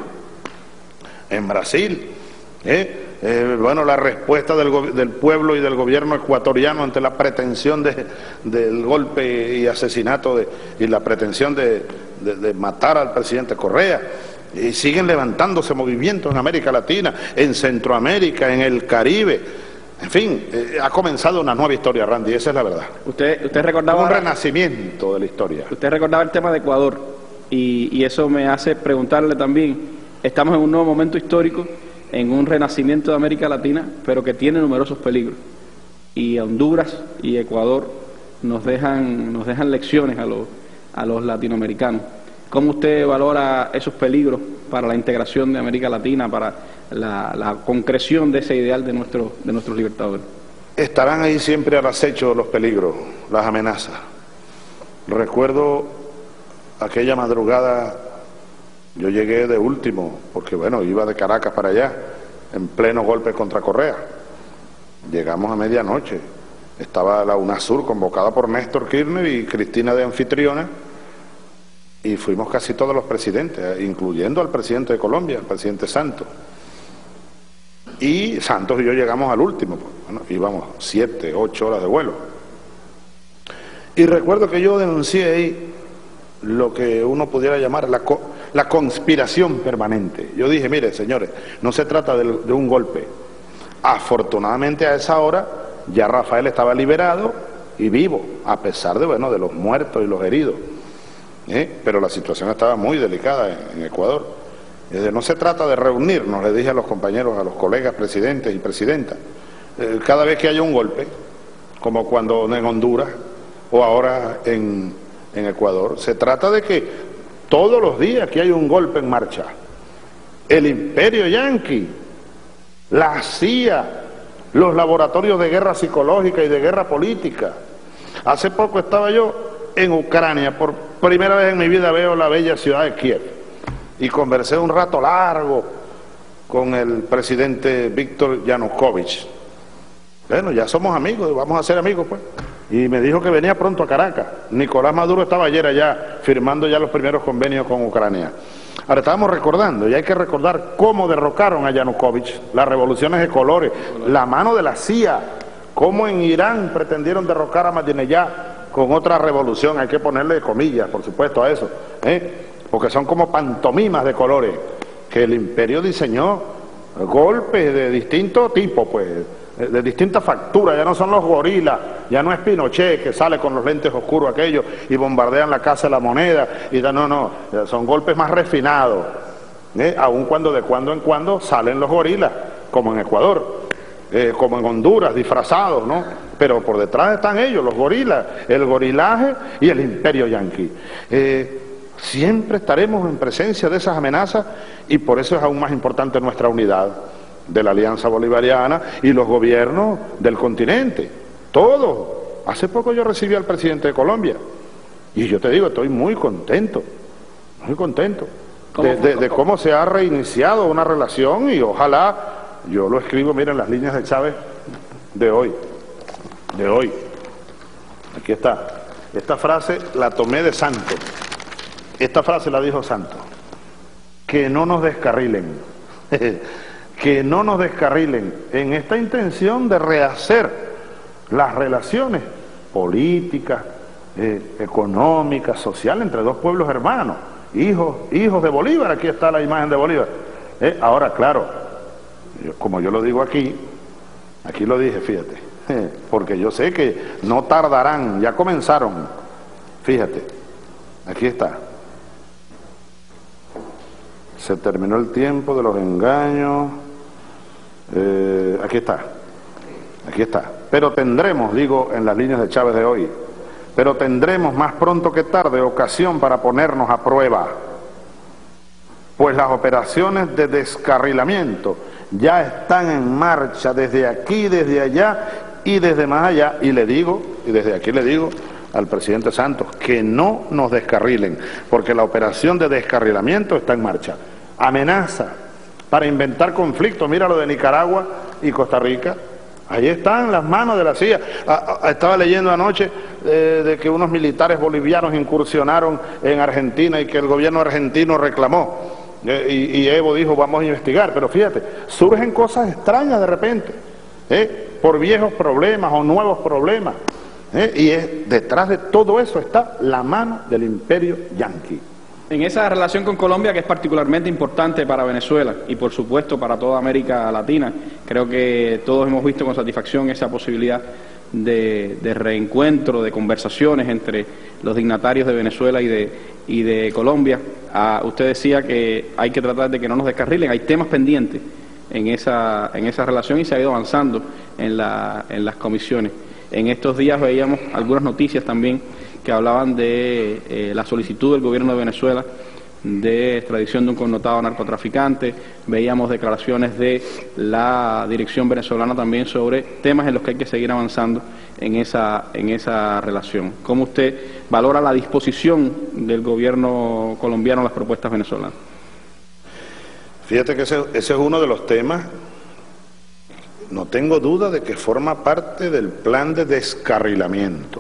en Brasil, ¿eh? Eh, bueno, la respuesta del, del pueblo y del gobierno ecuatoriano ante la pretensión de, del golpe y asesinato de, y la pretensión de, de, de matar al presidente Correa. Y siguen levantándose movimientos en América Latina, en Centroamérica, en el Caribe. En fin, eh, ha comenzado una nueva historia, Randy, esa es la verdad. Usted, usted recordaba... Un renacimiento de la historia. Usted recordaba el tema de Ecuador, y, y eso me hace preguntarle también, estamos en un nuevo momento histórico, en un renacimiento de América Latina, pero que tiene numerosos peligros. Y Honduras y Ecuador nos dejan, nos dejan lecciones a los, a los latinoamericanos. ¿Cómo usted valora esos peligros para la integración de América Latina, para la, la concreción de ese ideal de, nuestro, de nuestros libertadores? Estarán ahí siempre al acecho los peligros, las amenazas. Recuerdo aquella madrugada, yo llegué de último, porque bueno, iba de Caracas para allá, en pleno golpe contra Correa. Llegamos a medianoche, estaba la UNASUR convocada por Néstor Kirchner y Cristina de anfitriona, y fuimos casi todos los presidentes, incluyendo al presidente de Colombia, el presidente Santos. Y Santos y yo llegamos al último, pues, bueno, íbamos siete, ocho horas de vuelo. Y recuerdo que yo denuncié ahí lo que uno pudiera llamar la, co la conspiración permanente. Yo dije, mire, señores, no se trata de, de un golpe. Afortunadamente a esa hora ya Rafael estaba liberado y vivo, a pesar de, bueno, de los muertos y los heridos. ¿Eh? Pero la situación estaba muy delicada en, en Ecuador. Eh, no se trata de reunirnos, le dije a los compañeros, a los colegas presidentes y presidentas, eh, cada vez que haya un golpe, como cuando en Honduras o ahora en, en Ecuador, se trata de que todos los días que hay un golpe en marcha, el imperio yanqui, la C I A, los laboratorios de guerra psicológica y de guerra política. Hace poco estaba yo en Ucrania, por primera vez en mi vida veo la bella ciudad de Kiev, y conversé un rato largo con el presidente Víctor Yanukovych. Bueno, ya somos amigos, vamos a ser amigos pues. Y me dijo que venía pronto a Caracas. Nicolás Maduro estaba ayer allá firmando ya los primeros convenios con Ucrania. Ahora estábamos recordando, y hay que recordar cómo derrocaron a Yanukovych, las revoluciones de colores, la mano de la C I A, cómo en Irán pretendieron derrocar a Ahmadinejad con otra revolución, hay que ponerle comillas, por supuesto, a eso, ¿eh? Porque son como pantomimas de colores, que el imperio diseñó golpes de distinto tipo, pues, de distinta factura. Ya no son los gorilas, ya no es Pinochet que sale con los lentes oscuros aquellos y bombardean la Casa de la Moneda, y da, no, no, son golpes más refinados, ¿eh? Aun cuando de cuando en cuando salen los gorilas, como en Ecuador, eh, como en Honduras, disfrazados, ¿no? Pero por detrás están ellos, los gorilas, el gorilaje y el imperio yanqui. Eh, siempre estaremos en presencia de esas amenazas, y por eso es aún más importante nuestra unidad de la Alianza Bolivariana y los gobiernos del continente, todos. Hace poco yo recibí al presidente de Colombia, y yo te digo, estoy muy contento, muy contento de, de, de cómo se ha reiniciado una relación, y ojalá, yo lo escribo, miren las líneas de Chávez de hoy, de hoy, aquí está, esta frase la tomé de Santos, esta frase la dijo Santos, que no nos descarrilen, que no nos descarrilen en esta intención de rehacer las relaciones políticas, eh, económica, social, entre dos pueblos hermanos, hijos, hijos de Bolívar. Aquí está la imagen de Bolívar. Eh, ahora, claro, yo, como yo lo digo aquí, aquí lo dije, fíjate, eh, porque yo sé que no tardarán, ya comenzaron, fíjate, aquí está. Se terminó el tiempo de los engaños, eh, aquí está, aquí está. Pero tendremos, digo en las líneas de Chávez de hoy, pero tendremos más pronto que tarde ocasión para ponernos a prueba, pues las operaciones de descarrilamiento ya están en marcha desde aquí, desde allá y desde más allá, y le digo, y desde aquí le digo al presidente Santos que no nos descarrilen, porque la operación de descarrilamiento está en marcha. Amenaza para inventar conflictos, mira lo de Nicaragua y Costa Rica, ahí están las manos de la C I A. Ah, ah, estaba leyendo anoche eh, de que unos militares bolivianos incursionaron en Argentina y que el gobierno argentino reclamó, eh, y, y Evo dijo vamos a investigar, pero fíjate, surgen cosas extrañas de repente, eh, por viejos problemas o nuevos problemas, eh, y es, detrás de todo eso está la mano del imperio yanqui. En esa relación con Colombia, que es particularmente importante para Venezuela y por supuesto para toda América Latina, creo que todos hemos visto con satisfacción esa posibilidad de, de reencuentro, de conversaciones entre los dignatarios de Venezuela y de, y de Colombia. Ah, usted decía que hay que tratar de que no nos descarrilen, hay temas pendientes en esa, en esa relación y se ha ido avanzando en, la, en las comisiones. En estos días veíamos algunas noticias también que hablaban de eh, la solicitud del gobierno de Venezuela de extradición de un connotado narcotraficante. Veíamos declaraciones de la dirección venezolana también sobre temas en los que hay que seguir avanzando en esa, en esa relación. ¿Cómo usted valora la disposición del gobierno colombiano a las propuestas venezolanas? Fíjate que ese, ese es uno de los temas, no tengo duda de que forma parte del plan de descarrilamiento.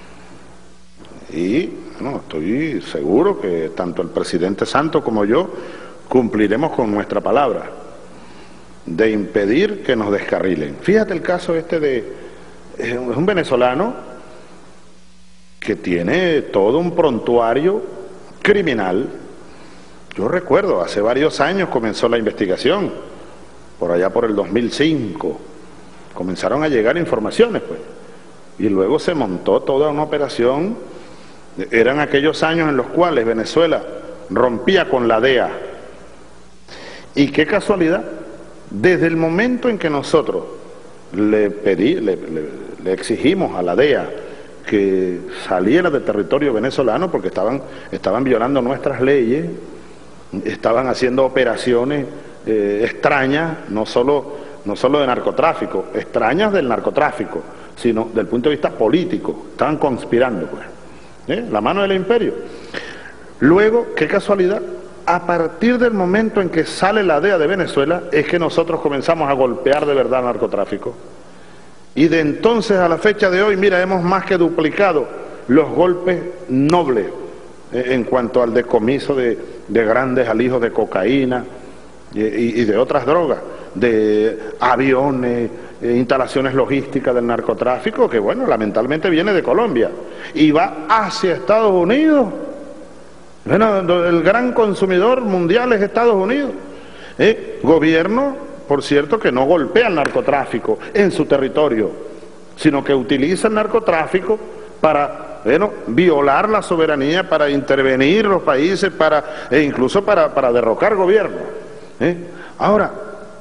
Y bueno, estoy seguro que tanto el presidente Santos como yo cumpliremos con nuestra palabra de impedir que nos descarrilen. Fíjate el caso este de es un venezolano que tiene todo un prontuario criminal. Yo recuerdo, hace varios años comenzó la investigación, por allá por el dos mil cinco, comenzaron a llegar informaciones, pues, y luego se montó toda una operación. Eran aquellos años en los cuales Venezuela rompía con la D E A. Y qué casualidad, desde el momento en que nosotros le, pedí, le, le, le exigimos a la D E A que saliera del territorio venezolano porque estaban, estaban violando nuestras leyes, estaban haciendo operaciones eh, extrañas, no solo, no solo de narcotráfico, extrañas del narcotráfico, sino del punto de vista político, estaban conspirando, pues. ¿Eh? La mano del imperio. Luego, qué casualidad, a partir del momento en que sale la D E A de Venezuela es que nosotros comenzamos a golpear de verdad el narcotráfico, y de entonces a la fecha de hoy, mira, hemos más que duplicado los golpes nobles eh, en cuanto al decomiso de, de grandes alijos de cocaína y, y, y de otras drogas, de aviones, eh, instalaciones logísticas del narcotráfico, que bueno, lamentablemente viene de Colombia y va hacia Estados Unidos. Bueno, el gran consumidor mundial es Estados Unidos. ¿Eh? Gobierno, por cierto, que no golpea el narcotráfico en su territorio, sino que utiliza el narcotráfico para, bueno, violar la soberanía, para intervenir los países, para, e incluso para, para derrocar gobiernos. ¿Eh? Ahora,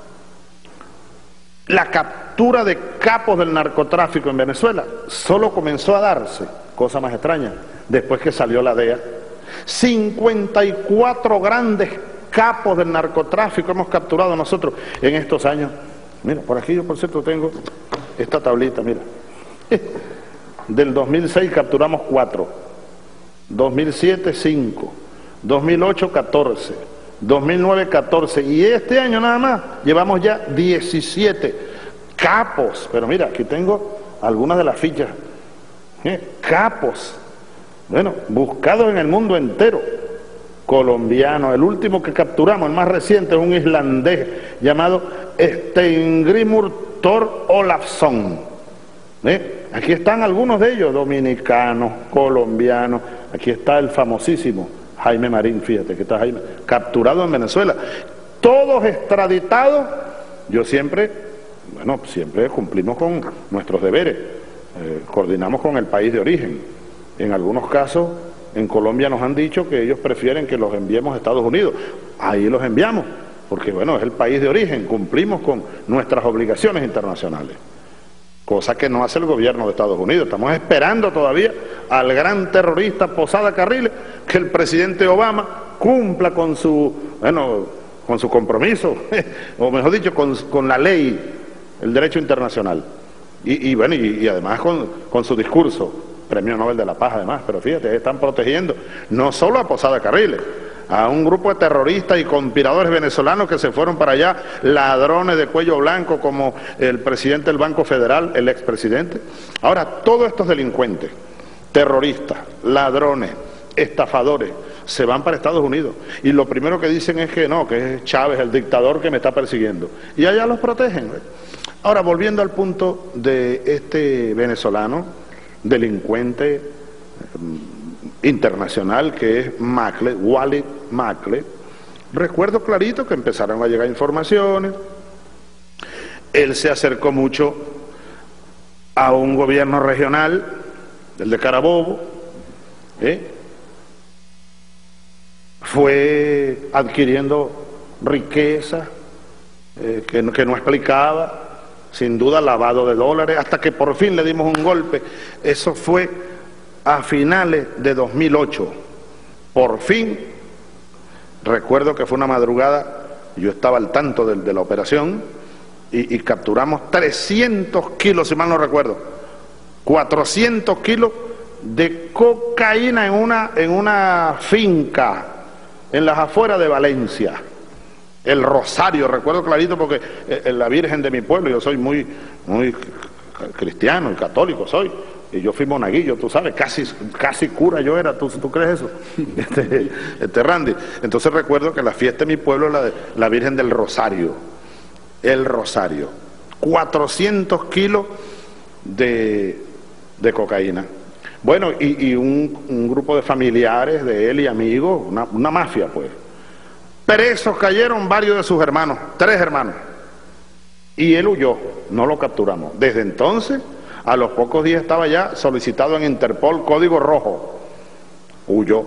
la captura de capos del narcotráfico en Venezuela solo comenzó a darse, cosa más extraña, después que salió la D E A. cincuenta y cuatro grandes capos del narcotráfico hemos capturado nosotros en estos años. Mira, por aquí yo por cierto tengo esta tablita, mira. Del dos mil seis capturamos cuatro, dos mil siete cinco, dos mil ocho catorce, dos mil nueve catorce, y este año nada más llevamos ya diecisiete capos. Pero mira, aquí tengo algunas de las fichas. ¿Eh? Capos, bueno, buscados en el mundo entero, colombiano. El último que capturamos, el más reciente, es un islandés llamado Steingrimur Thor Olafsson. ¿Eh? Aquí están algunos de ellos, dominicanos, colombianos, aquí está el famosísimo Jaime Marín, fíjate que está Jaime, capturado en Venezuela, todos extraditados. Yo siempre, bueno, siempre cumplimos con nuestros deberes, eh, coordinamos con el país de origen. En algunos casos, en Colombia nos han dicho que ellos prefieren que los enviemos a Estados Unidos, ahí los enviamos, porque bueno, es el país de origen, cumplimos con nuestras obligaciones internacionales. Cosa que no hace el gobierno de Estados Unidos. Estamos esperando todavía al gran terrorista Posada Carriles, que el presidente Obama cumpla con su, bueno, con su compromiso, o mejor dicho, con, con la ley, el derecho internacional. Y, y bueno, y, y además con, con su discurso, Premio Nobel de la Paz además, pero fíjate, están protegiendo no solo a Posada Carriles, a un grupo de terroristas y conspiradores venezolanos que se fueron para allá, ladrones de cuello blanco como el presidente del Banco Federal, el expresidente. Ahora, todos estos delincuentes, terroristas, ladrones, estafadores, se van para Estados Unidos. Y lo primero que dicen es que no, que es Chávez, el dictador que me está persiguiendo. Y allá los protegen. Ahora, volviendo al punto de este venezolano, delincuente internacional que es Maclé, Walid Maclé, recuerdo clarito que empezaron a llegar informaciones, él se acercó mucho a un gobierno regional, el de Carabobo, ¿eh? fue adquiriendo riqueza eh, que, no, que no explicaba, sin duda lavado de dólares, hasta que por fin le dimos un golpe. Eso fue a finales de dos mil ocho, por fin. Recuerdo que fue una madrugada, yo estaba al tanto de, de la operación, y, y capturamos trescientos kilos, si mal no recuerdo, cuatrocientos kilos de cocaína en una, en una finca en las afueras de Valencia, el Rosario, recuerdo clarito porque eh, la Virgen de mi pueblo, yo soy muy, muy cristiano y católico soy, y yo fui monaguillo, tú sabes, casi, casi cura yo era, ¿tú, tú crees eso? Este, este Randy. Entonces recuerdo que la fiesta de mi pueblo es la, de, la Virgen del Rosario, el Rosario, cuatrocientos kilos de, de cocaína. Bueno, y, y un, un grupo de familiares de él y amigos, una, una mafia pues. Presos cayeron varios de sus hermanos, tres hermanos. Y él huyó, no lo capturamos. Desde entonces, a los pocos días estaba ya solicitado en Interpol código rojo. Huyó.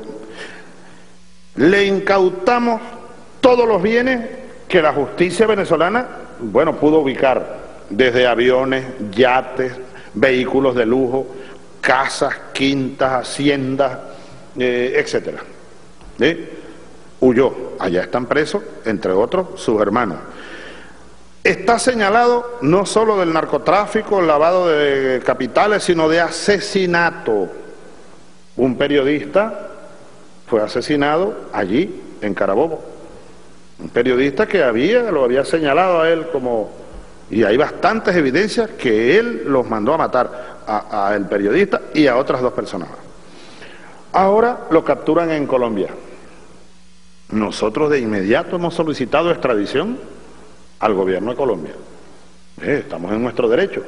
Le incautamos todos los bienes que la justicia venezolana, bueno, pudo ubicar. Desde aviones, yates, vehículos de lujo, casas, quintas, haciendas, eh, etcétera. ¿Eh? Huyó, allá están presos, entre otros, sus hermanos. Está señalado no solo del narcotráfico, lavado de capitales, sino de asesinato. Un periodista fue asesinado allí, en Carabobo. Un periodista que había, lo había señalado a él como... Y hay bastantes evidencias que él los mandó a matar, a, a el periodista y a otras dos personas. Ahora lo capturan en Colombia. Nosotros de inmediato hemos solicitado extradición al gobierno de Colombia. Eh, estamos en nuestro derecho.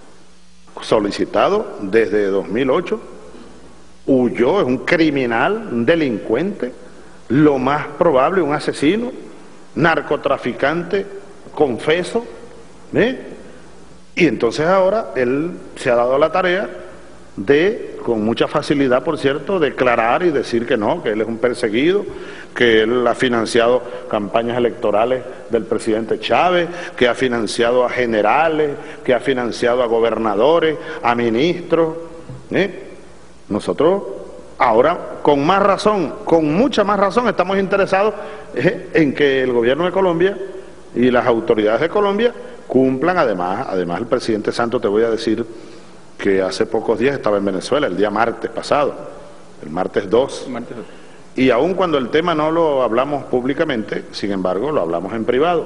Solicitado desde dos mil ocho, huyó, es un criminal, un delincuente, lo más probable un asesino, narcotraficante, confeso, ¿eh? Y entonces ahora él se ha dado la tarea de, con mucha facilidad por cierto, declarar y decir que no, que él es un perseguido, que él ha financiado campañas electorales del presidente Chávez, que ha financiado a generales, que ha financiado a gobernadores, a ministros. ¿eh? Nosotros ahora, con más razón, con mucha más razón, estamos interesados eh, en que el gobierno de Colombia y las autoridades de Colombia cumplan. Además, además el presidente Santos, te voy a decir que hace pocos días estaba en Venezuela, el día martes pasado, el martes dos. El martes dos. Y aun cuando el tema no lo hablamos públicamente, sin embargo, lo hablamos en privado.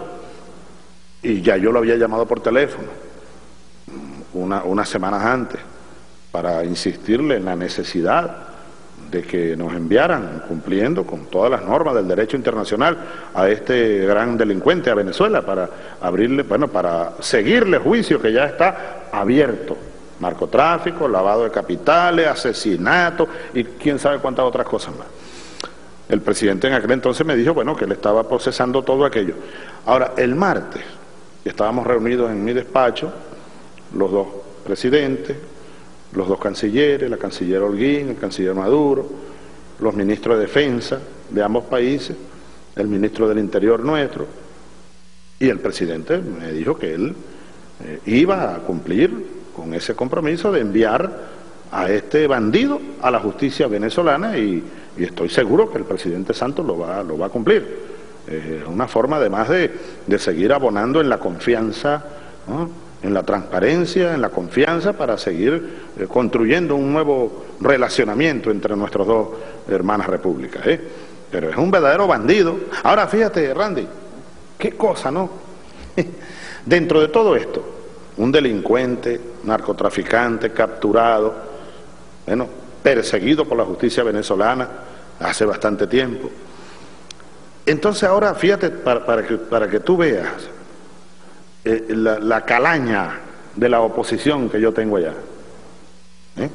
Y ya yo lo había llamado por teléfono, una, unas semanas antes, para insistirle en la necesidad de que nos enviaran, cumpliendo con todas las normas del derecho internacional, a este gran delincuente, a Venezuela, para abrirle, bueno, para seguirle juicio que ya está abierto. narcotráfico, lavado de capitales, asesinato y quién sabe cuántas otras cosas más. El presidente en aquel entonces me dijo, bueno, que él estaba procesando todo aquello. Ahora, el martes, estábamos reunidos en mi despacho, los dos presidentes, los dos cancilleres, la canciller Holguín, el canciller Maduro, los ministros de defensa de ambos países, el ministro del Interior nuestro, y el presidente me dijo que él eh, iba a cumplir con ese compromiso de enviar a este bandido a la justicia venezolana y, y estoy seguro que el presidente Santos lo va, lo va a cumplir. Es eh, una forma además de, de seguir abonando en la confianza, ¿no?, en la transparencia, en la confianza para seguir eh, construyendo un nuevo relacionamiento entre nuestras dos hermanas repúblicas. ¿eh? Pero es un verdadero bandido. Ahora fíjate, Randy, qué cosa, ¿no? Dentro de todo esto, un delincuente, narcotraficante, capturado, bueno, perseguido por la justicia venezolana hace bastante tiempo. Entonces ahora, fíjate, para, para, que, para que tú veas eh, la, la calaña de la oposición que yo tengo allá. ¿eh?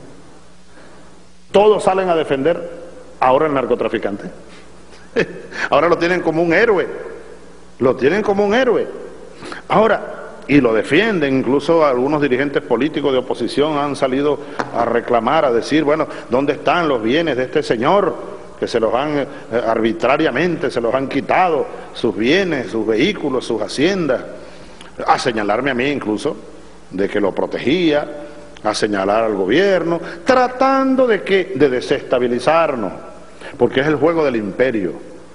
Todos salen a defender ahora el narcotraficante. Ahora lo tienen como un héroe, lo tienen como un héroe. Ahora, y lo defienden, incluso algunos dirigentes políticos de oposición han salido a reclamar, a decir, bueno, ¿dónde están los bienes de este señor? Que se los han, eh, arbitrariamente, se los han quitado, sus bienes, sus vehículos, sus haciendas, a señalarme a mí incluso, de que lo protegía, a señalar al gobierno, tratando de que, de desestabilizarnos, porque es el juego del imperio.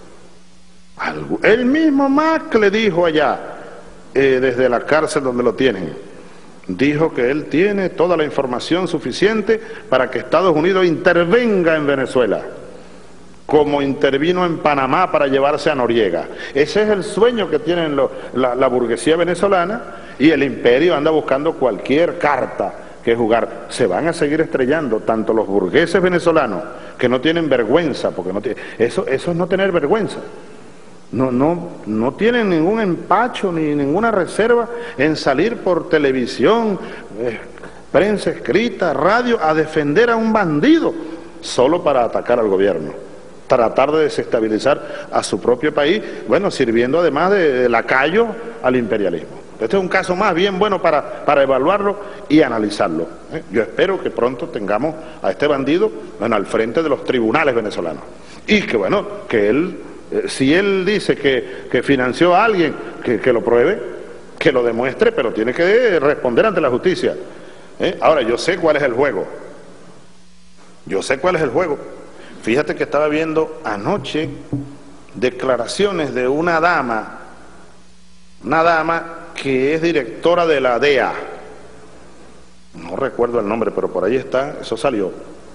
Algo, el mismo Mac le dijo allá, Eh, desde la cárcel donde lo tienen, dijo que él tiene toda la información suficiente para que Estados Unidos intervenga en Venezuela, como intervino en Panamá para llevarse a Noriega. Ese es el sueño que tienen lo, la, la burguesía venezolana, y el imperio anda buscando cualquier carta que jugar. Se van a seguir estrellando tanto los burgueses venezolanos, que no tienen vergüenza, porque no tiene, eso, eso es no tener vergüenza. No, no, no tienen ningún empacho ni ninguna reserva en salir por televisión, eh, prensa escrita, radio, a defender a un bandido solo para atacar al gobierno, tratar de desestabilizar a su propio país, bueno, sirviendo además de, de lacayo al imperialismo. Este es un caso más bien bueno para, para evaluarlo y analizarlo. ¿eh? Yo espero que pronto tengamos a este bandido, bueno, al frente de los tribunales venezolanos, y que bueno, que él... Si él dice que, que financió a alguien, que, que lo pruebe, que lo demuestre, pero tiene que responder ante la justicia. ¿Eh? Ahora, yo sé cuál es el juego. Yo sé cuál es el juego. Fíjate que estaba viendo anoche declaraciones de una dama, una dama que es directora de la D E A. No recuerdo el nombre, pero por ahí está, eso salió.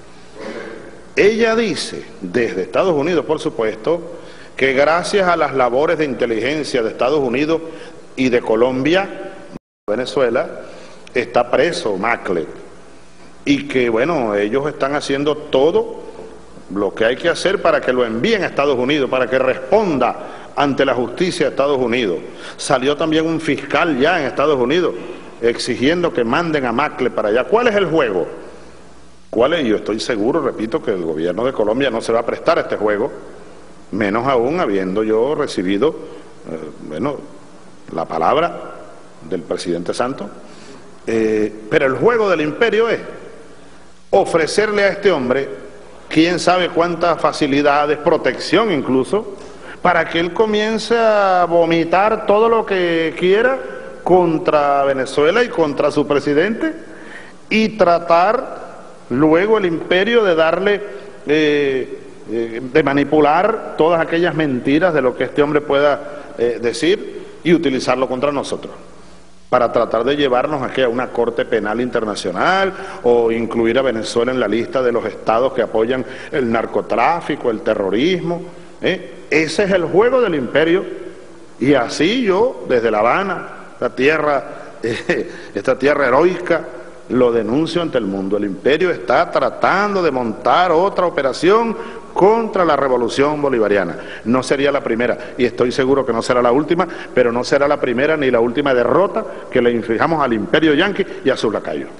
Ella dice, desde Estados Unidos, por supuesto, que gracias a las labores de inteligencia de Estados Unidos y de Colombia, Venezuela, está preso Macle, y que bueno, ellos están haciendo todo lo que hay que hacer para que lo envíen a Estados Unidos, para que responda ante la justicia de Estados Unidos. Salió también un fiscal ya en Estados Unidos exigiendo que manden a Macle para allá. ¿Cuál es el juego? ¿Cuál es? Yo estoy seguro, repito, que el gobierno de Colombia no se va a prestar a este juego, menos aún habiendo yo recibido, eh, bueno, la palabra del presidente Santos, eh, pero el juego del imperio es ofrecerle a este hombre, quién sabe cuántas facilidades, protección incluso, para que él comience a vomitar todo lo que quiera contra Venezuela y contra su presidente, y tratar luego el imperio de darle... Eh, de manipular todas aquellas mentiras de lo que este hombre pueda eh, decir y utilizarlo contra nosotros, para tratar de llevarnos aquí a una corte penal internacional o incluir a Venezuela en la lista de los estados que apoyan el narcotráfico, el terrorismo. ¿eh? Ese es el juego del imperio, y así yo, desde La Habana, esta tierra, eh, esta tierra heroica, lo denuncio ante el mundo. El imperio está tratando de montar otra operación contra la revolución bolivariana. No sería la primera, y estoy seguro que no será la última, pero no será la primera ni la última derrota que le inflijamos al imperio yanqui y a sus lacayos.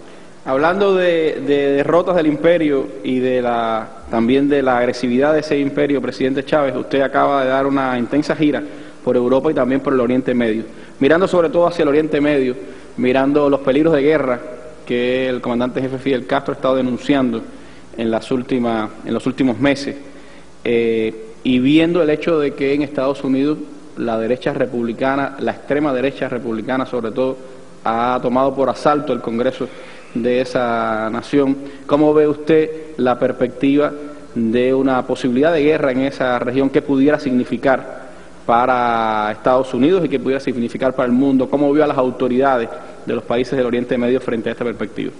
Hablando de, de derrotas del imperio y de la, también de la agresividad de ese imperio, presidente Chávez, usted acaba de dar una intensa gira por Europa y también por el Oriente Medio, mirando sobre todo hacia el Oriente Medio, mirando los peligros de guerra que el comandante jefe Fidel Castro ha estado denunciando en, las últimas, en los últimos meses, eh, y viendo el hecho de que en Estados Unidos la derecha republicana, la extrema derecha republicana sobre todo, ha tomado por asalto el Congreso de esa nación. ¿Cómo ve usted la perspectiva de una posibilidad de guerra en esa región que pudiera significar para Estados Unidos y que pudiera significar para el mundo? ¿Cómo vio a las autoridades de los países del Oriente Medio frente a esta perspectiva?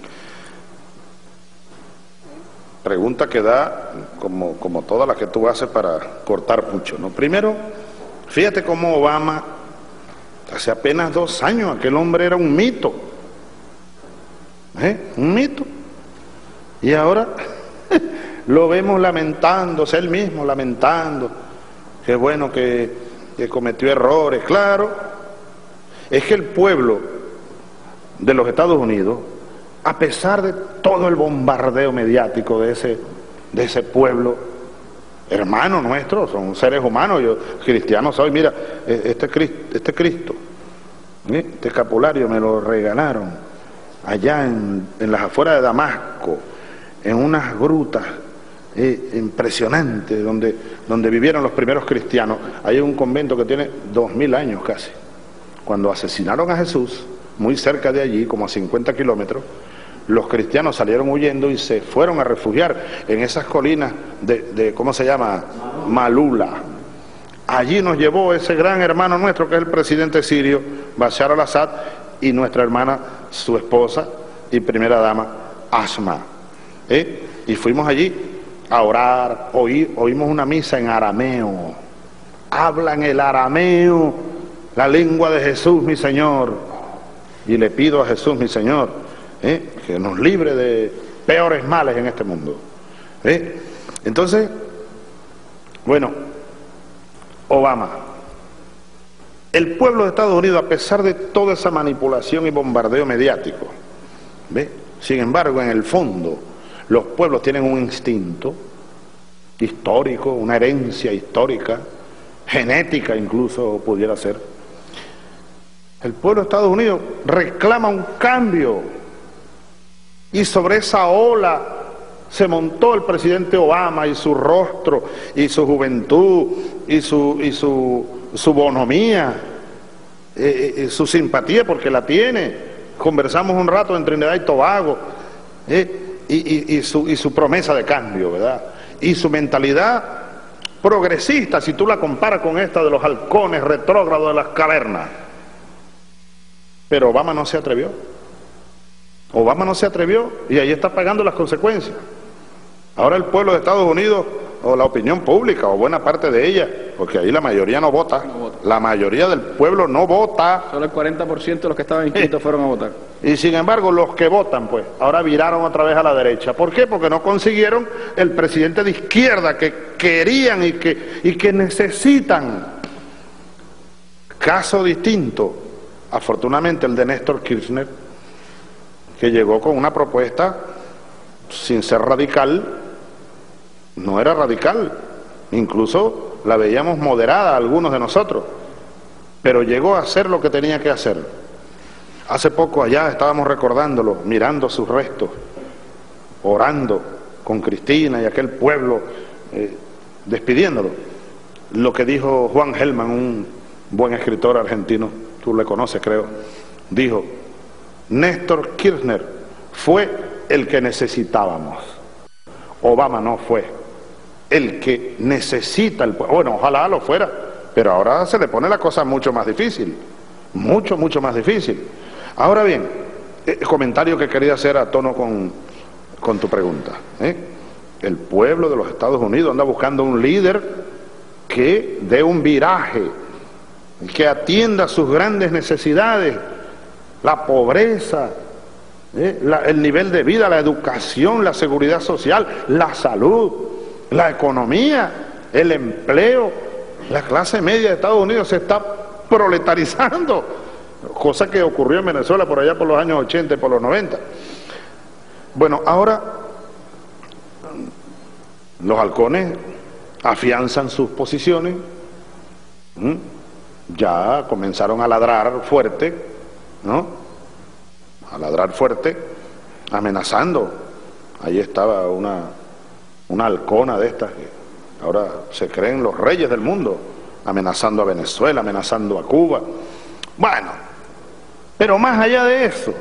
Pregunta que da, como, como todas las que tú haces, para cortar mucho, ¿no? Primero, fíjate cómo Obama, hace apenas dos años, aquel hombre era un mito. ¿Eh? Un mito. Y ahora lo vemos lamentándose, él mismo lamentando, que bueno que, que cometió errores. Claro, es que el pueblo de los Estados Unidos, a pesar de todo el bombardeo mediático de ese, de ese pueblo, hermano nuestro, son seres humanos, yo cristiano soy, mira, este Cristo, este Cristo, este escapulario me lo regalaron allá en, en las afueras de Damasco, en unas grutas eh, impresionantes donde, donde vivieron los primeros cristianos. Hay un convento que tiene dos mil años casi. Cuando asesinaron a Jesús, muy cerca de allí, como a cincuenta kilómetros, los cristianos salieron huyendo y se fueron a refugiar en esas colinas de, de ¿cómo se llama? Malula. Allí nos llevó ese gran hermano nuestro que es el presidente sirio, Bashar al-Assad, y nuestra hermana, su esposa y primera dama, Asma. ¿Eh? Y fuimos allí a orar, oí, oímos una misa en arameo. Hablan el arameo, la lengua de Jesús, mi Señor. Y le pido a Jesús, mi Señor, ¿eh? que nos libre de peores males en este mundo. ¿Eh? Entonces, bueno, Obama. El pueblo de Estados Unidos, a pesar de toda esa manipulación y bombardeo mediático, ¿ve? Sin embargo, en el fondo, los pueblos tienen un instinto histórico, una herencia histórica, genética incluso pudiera ser. El pueblo de Estados Unidos reclama un cambio y sobre esa ola se montó el presidente Obama y su rostro y su juventud y su, y su, su bonomía, eh, eh, su simpatía, porque la tiene. Conversamos un rato en Trinidad y Tobago, eh, y, y, y, su, y su promesa de cambio, ¿verdad? Y su mentalidad progresista, si tú la comparas con esta de los halcones retrógrados de las cavernas. Pero Obama no se atrevió. Obama no se atrevió y ahí está pagando las consecuencias. Ahora el pueblo de Estados Unidos, o la opinión pública, o buena parte de ella, porque ahí la mayoría no vota, no vota. La mayoría del pueblo no vota. Solo el cuarenta por ciento de los que estaban inscritos eh. fueron a votar. Y sin embargo, los que votan, pues, ahora viraron otra vez a la derecha. ¿Por qué? Porque no consiguieron el presidente de izquierda que querían y que, y que necesitan. Caso distinto, afortunadamente, el de Néstor Kirchner, que llegó con una propuesta sin ser radical. No era radical, incluso la veíamos moderada algunos de nosotros, pero llegó a hacer lo que tenía que hacer. Hace poco allá estábamos recordándolo, mirando sus restos, orando con Cristina y aquel pueblo, eh, despidiéndolo. Lo que dijo Juan Gelman, un buen escritor argentino, tú le conoces creo, dijo: Néstor Kirchner fue el que necesitábamos, Obama no fue el que necesita el pueblo. Bueno, ojalá lo fuera, pero ahora se le pone la cosa mucho más difícil, mucho, mucho más difícil. Ahora bien, el comentario que quería hacer a tono con, con tu pregunta, ¿eh? El pueblo de los Estados Unidos anda buscando un líder que dé un viraje, que atienda sus grandes necesidades, la pobreza, ¿eh? la, el nivel de vida, la educación, la seguridad social, la salud, la economía, el empleo. La clase media de Estados Unidos se está proletarizando, cosa que ocurrió en Venezuela por allá por los años ochenta y por los noventa. Bueno, ahora los halcones afianzan sus posiciones, ¿Mm? ya comenzaron a ladrar fuerte, ¿no? A ladrar fuerte, amenazando. Ahí estaba una, una halcona de estas que ahora se creen los reyes del mundo, amenazando a Venezuela, amenazando a Cuba. Bueno, pero más allá de eso,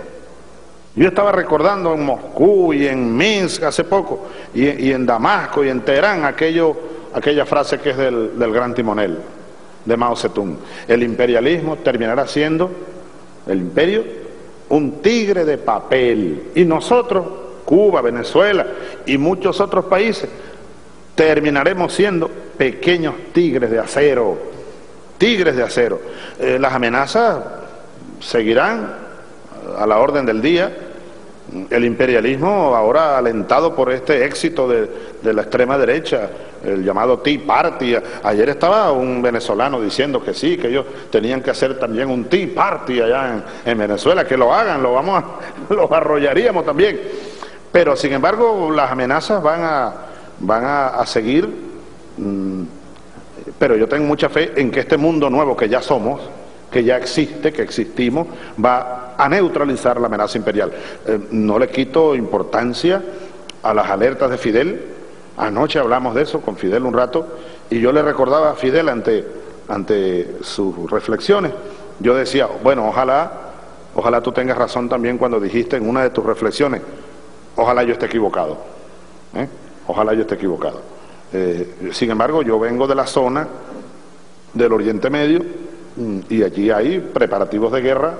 yo estaba recordando en Moscú y en Minsk hace poco, y, y en Damasco y en Teherán, aquello, aquella frase que es del, del gran timonel, de Mao Zedong: el imperialismo terminará siendo, el imperio, un tigre de papel, y nosotros, Cuba, Venezuela y muchos otros países, terminaremos siendo pequeños tigres de acero, tigres de acero. Eh, las amenazas seguirán a la orden del día. El imperialismo, ahora alentado por este éxito de, de la extrema derecha, el llamado Tea Party. Ayer estaba un venezolano diciendo que sí, que ellos tenían que hacer también un Tea Party allá en, en Venezuela, que lo hagan, lo vamos a, los arrollaríamos también. Pero sin embargo las amenazas van a, van a, a seguir, mmm, pero yo tengo mucha fe en que este mundo nuevo que ya somos, que ya existe, que existimos, va a neutralizar la amenaza imperial. Eh, no le quito importancia a las alertas de Fidel. Anoche hablamos de eso con Fidel un rato, y yo le recordaba a Fidel ante, ante sus reflexiones, yo decía, bueno, ojalá, ojalá tú tengas razón también cuando dijiste en una de tus reflexiones, ojalá yo esté equivocado, ¿eh? ojalá yo esté equivocado. Eh, sin embargo, yo vengo de la zona del Oriente Medio, y allí hay preparativos de guerra,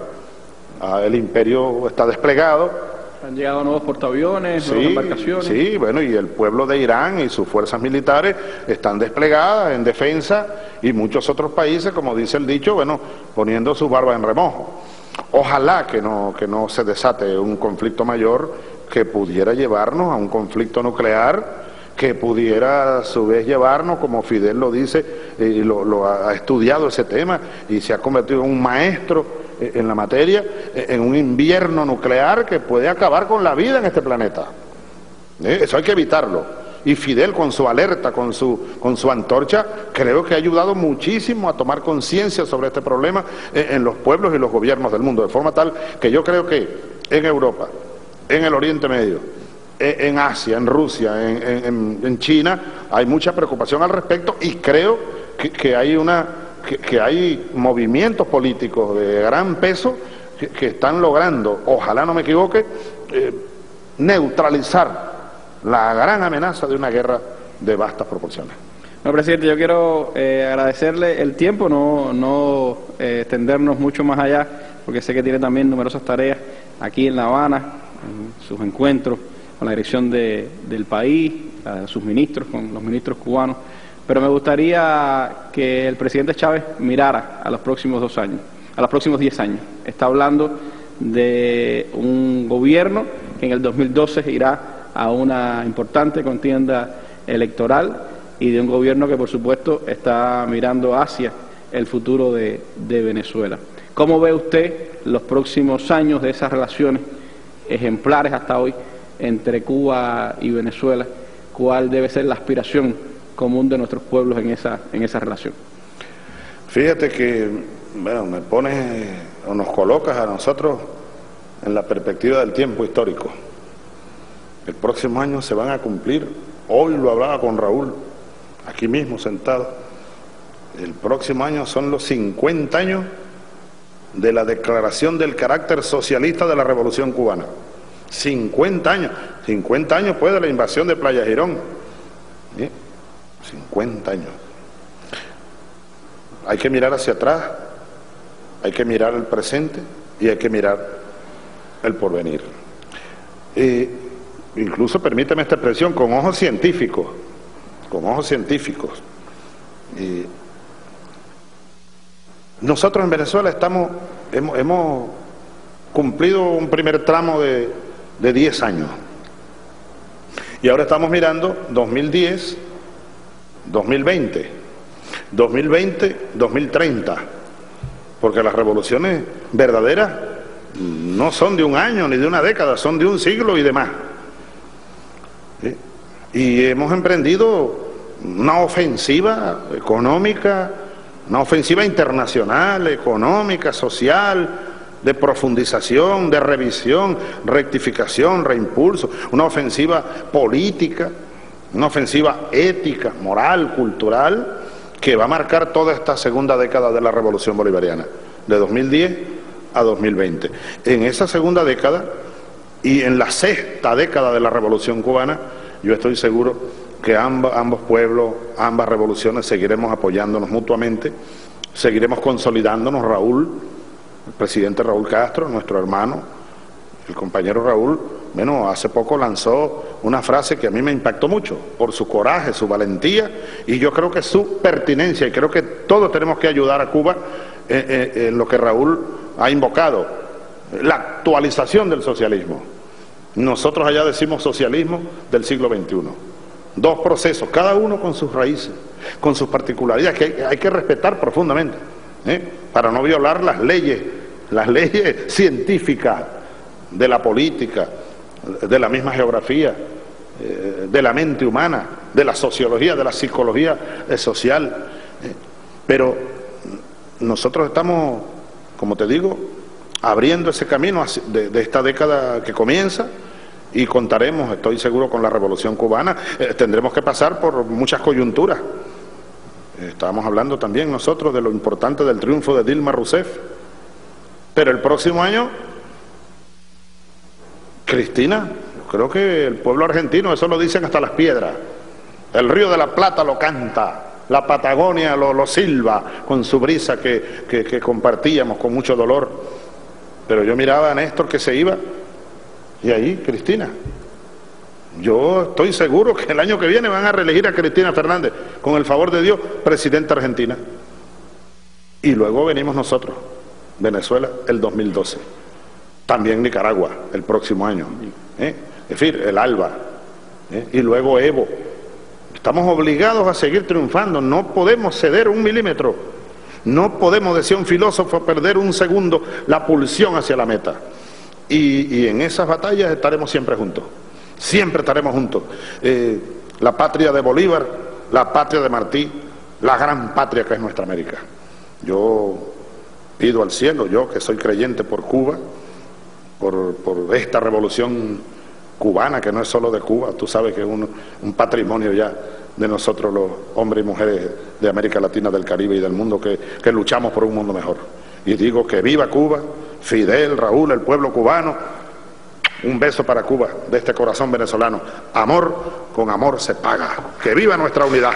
el imperio está desplegado. Han llegado nuevos portaaviones, sí, nuevas embarcaciones. Sí, bueno, y el pueblo de Irán y sus fuerzas militares están desplegadas en defensa, y muchos otros países, como dice el dicho, bueno, poniendo sus barbas en remojo. Ojalá que no, que no se desate un conflicto mayor que pudiera llevarnos a un conflicto nuclear, que pudiera a su vez llevarnos, como Fidel lo dice, y lo, lo ha estudiado ese tema y se ha convertido en un maestro en la materia, en un invierno nuclear que puede acabar con la vida en este planeta. ¿Eh? Eso hay que evitarlo. Y Fidel, con su alerta, con su, con su antorcha, creo que ha ayudado muchísimo a tomar conciencia sobre este problema en, en los pueblos y los gobiernos del mundo, de forma tal que yo creo que en Europa, en el Oriente Medio, en Asia, en Rusia, en, en, en China, hay mucha preocupación al respecto, y creo que, que hay una que, que hay movimientos políticos de gran peso que, que están logrando, ojalá no me equivoque, eh, neutralizar la gran amenaza de una guerra de vastas proporciones. Bueno, presidente, yo quiero eh, agradecerle el tiempo, no, no eh, extendernos mucho más allá, porque sé que tiene también numerosas tareas aquí en La Habana, en sus encuentros con la dirección de, del país, a sus ministros, con los ministros cubanos, pero me gustaría que el presidente Chávez mirara a los próximos dos años, a los próximos diez años. Está hablando de un gobierno que en el dos mil doce irá a una importante contienda electoral, y de un gobierno que por supuesto está mirando hacia el futuro de, de Venezuela. ¿Cómo ve usted los próximos años de esas relaciones ejemplares hasta hoy entre Cuba y Venezuela? ¿Cuál debe ser la aspiración común de nuestros pueblos en esa, en esa relación? Fíjate que, bueno, me pones o nos colocas a nosotros en la perspectiva del tiempo histórico. El próximo año se van a cumplir, hoy lo hablaba con Raúl, aquí mismo sentado, el próximo año son los cincuenta años de la declaración del carácter socialista de la Revolución Cubana. cincuenta años, cincuenta años después de la invasión de Playa Girón. ¿Sí? cincuenta años. Hay que mirar hacia atrás, hay que mirar el presente y hay que mirar el porvenir. Eh, incluso, permíteme esta expresión, con ojos científicos, con ojos científicos. Eh, nosotros en Venezuela estamos, hemos, hemos cumplido un primer tramo de, de diez años. Y ahora estamos mirando dos mil diez, dos mil veinte, dos mil veinte, dos mil treinta, porque las revoluciones verdaderas no son de un año ni de una década, son de un siglo y demás. ¿sí? Y hemos emprendido una ofensiva económica, una ofensiva internacional, económica, social, de profundización, de revisión, rectificación, reimpulso, una ofensiva política, una ofensiva ética, moral, cultural, que va a marcar toda esta segunda década de la Revolución Bolivariana, de dos mil diez a dos mil veinte. En esa segunda década y en la sexta década de la Revolución Cubana, yo estoy seguro que ambos, ambos pueblos, ambas revoluciones seguiremos apoyándonos mutuamente, seguiremos consolidándonos. Raúl, el presidente Raúl Castro, nuestro hermano, el compañero Raúl, bueno, hace poco lanzó una frase que a mí me impactó mucho, por su coraje, su valentía, y yo creo que su pertinencia, y creo que todos tenemos que ayudar a Cuba en, en, en lo que Raúl ha invocado, la actualización del socialismo. Nosotros allá decimos socialismo del siglo veintiuno. Dos procesos, cada uno con sus raíces, con sus particularidades, que hay, hay que respetar profundamente, ¿eh? para no violar las leyes, las leyes científicas de la política, de la misma geografía, eh, de la mente humana, de la sociología, de la psicología eh, social. Eh. Pero nosotros estamos, como te digo, abriendo ese camino de, de esta década que comienza, y contaremos, estoy seguro, con la Revolución Cubana. Eh, tendremos que pasar por muchas coyunturas. Eh, estábamos hablando también nosotros de lo importante del triunfo de Dilma Rousseff, pero el próximo año, Cristina, yo creo que el pueblo argentino, eso lo dicen hasta las piedras, el Río de la Plata lo canta, la Patagonia lo, lo silba con su brisa que, que, que compartíamos con mucho dolor. Pero yo miraba a Néstor que se iba, y ahí Cristina. Yo estoy seguro que el año que viene van a reelegir a Cristina Fernández, con el favor de Dios, presidenta argentina. Y luego venimos nosotros, Venezuela, el dos mil doce. También Nicaragua, el próximo año. ¿eh? Es decir, el ALBA. ¿eh? Y luego Evo. Estamos obligados a seguir triunfando, no podemos ceder un milímetro. No podemos, decía un filósofo, perder un segundo la pulsión hacia la meta. Y, y en esas batallas estaremos siempre juntos, siempre estaremos juntos. Eh, la patria de Bolívar, la patria de Martí, la gran patria que es nuestra América. Yo pido al cielo, yo que soy creyente por Cuba, por, por esta revolución cubana, que no es solo de Cuba, tú sabes que es un, un patrimonio ya de nosotros los hombres y mujeres de América Latina, del Caribe y del mundo, que, que luchamos por un mundo mejor. Y digo que viva Cuba, Fidel, Raúl, el pueblo cubano. Un beso para Cuba, de este corazón venezolano. Amor con amor se paga. ¡Que viva nuestra unidad!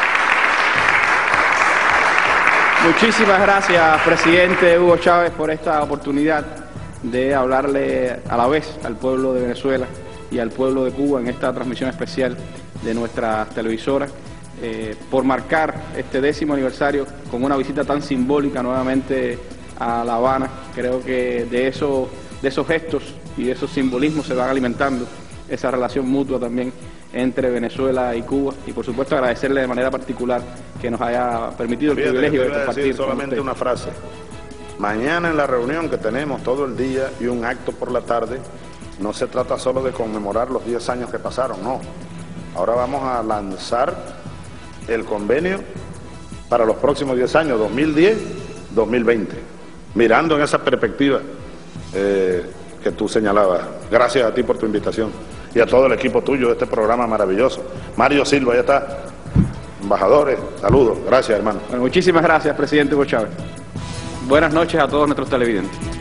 Muchísimas gracias, presidente Hugo Chávez, por esta oportunidad de hablarle a la vez al pueblo de Venezuela y al pueblo de Cuba en esta transmisión especial de nuestra televisora, eh, por marcar este décimo aniversario con una visita tan simbólica nuevamente a La Habana. Creo que de, eso, de esos gestos y de esos simbolismos se van alimentando esa relación mutua también entre Venezuela y Cuba, y por supuesto agradecerle de manera particular que nos haya permitido el Fíjate, privilegio te de voy a compartir decir con solamente usted. una frase. Mañana en la reunión que tenemos todo el día y un acto por la tarde, no se trata solo de conmemorar los diez años que pasaron, no. Ahora vamos a lanzar el convenio para los próximos diez años, dos mil diez a dos mil veinte, mirando en esa perspectiva eh, que tú señalabas. Gracias a ti por tu invitación y a todo el equipo tuyo de este programa maravilloso. Mario Silva, ya está. Embajadores, saludos. Gracias, hermano. Bueno, muchísimas gracias, presidente Hugo Chávez. Buenas noches a todos nuestros televidentes.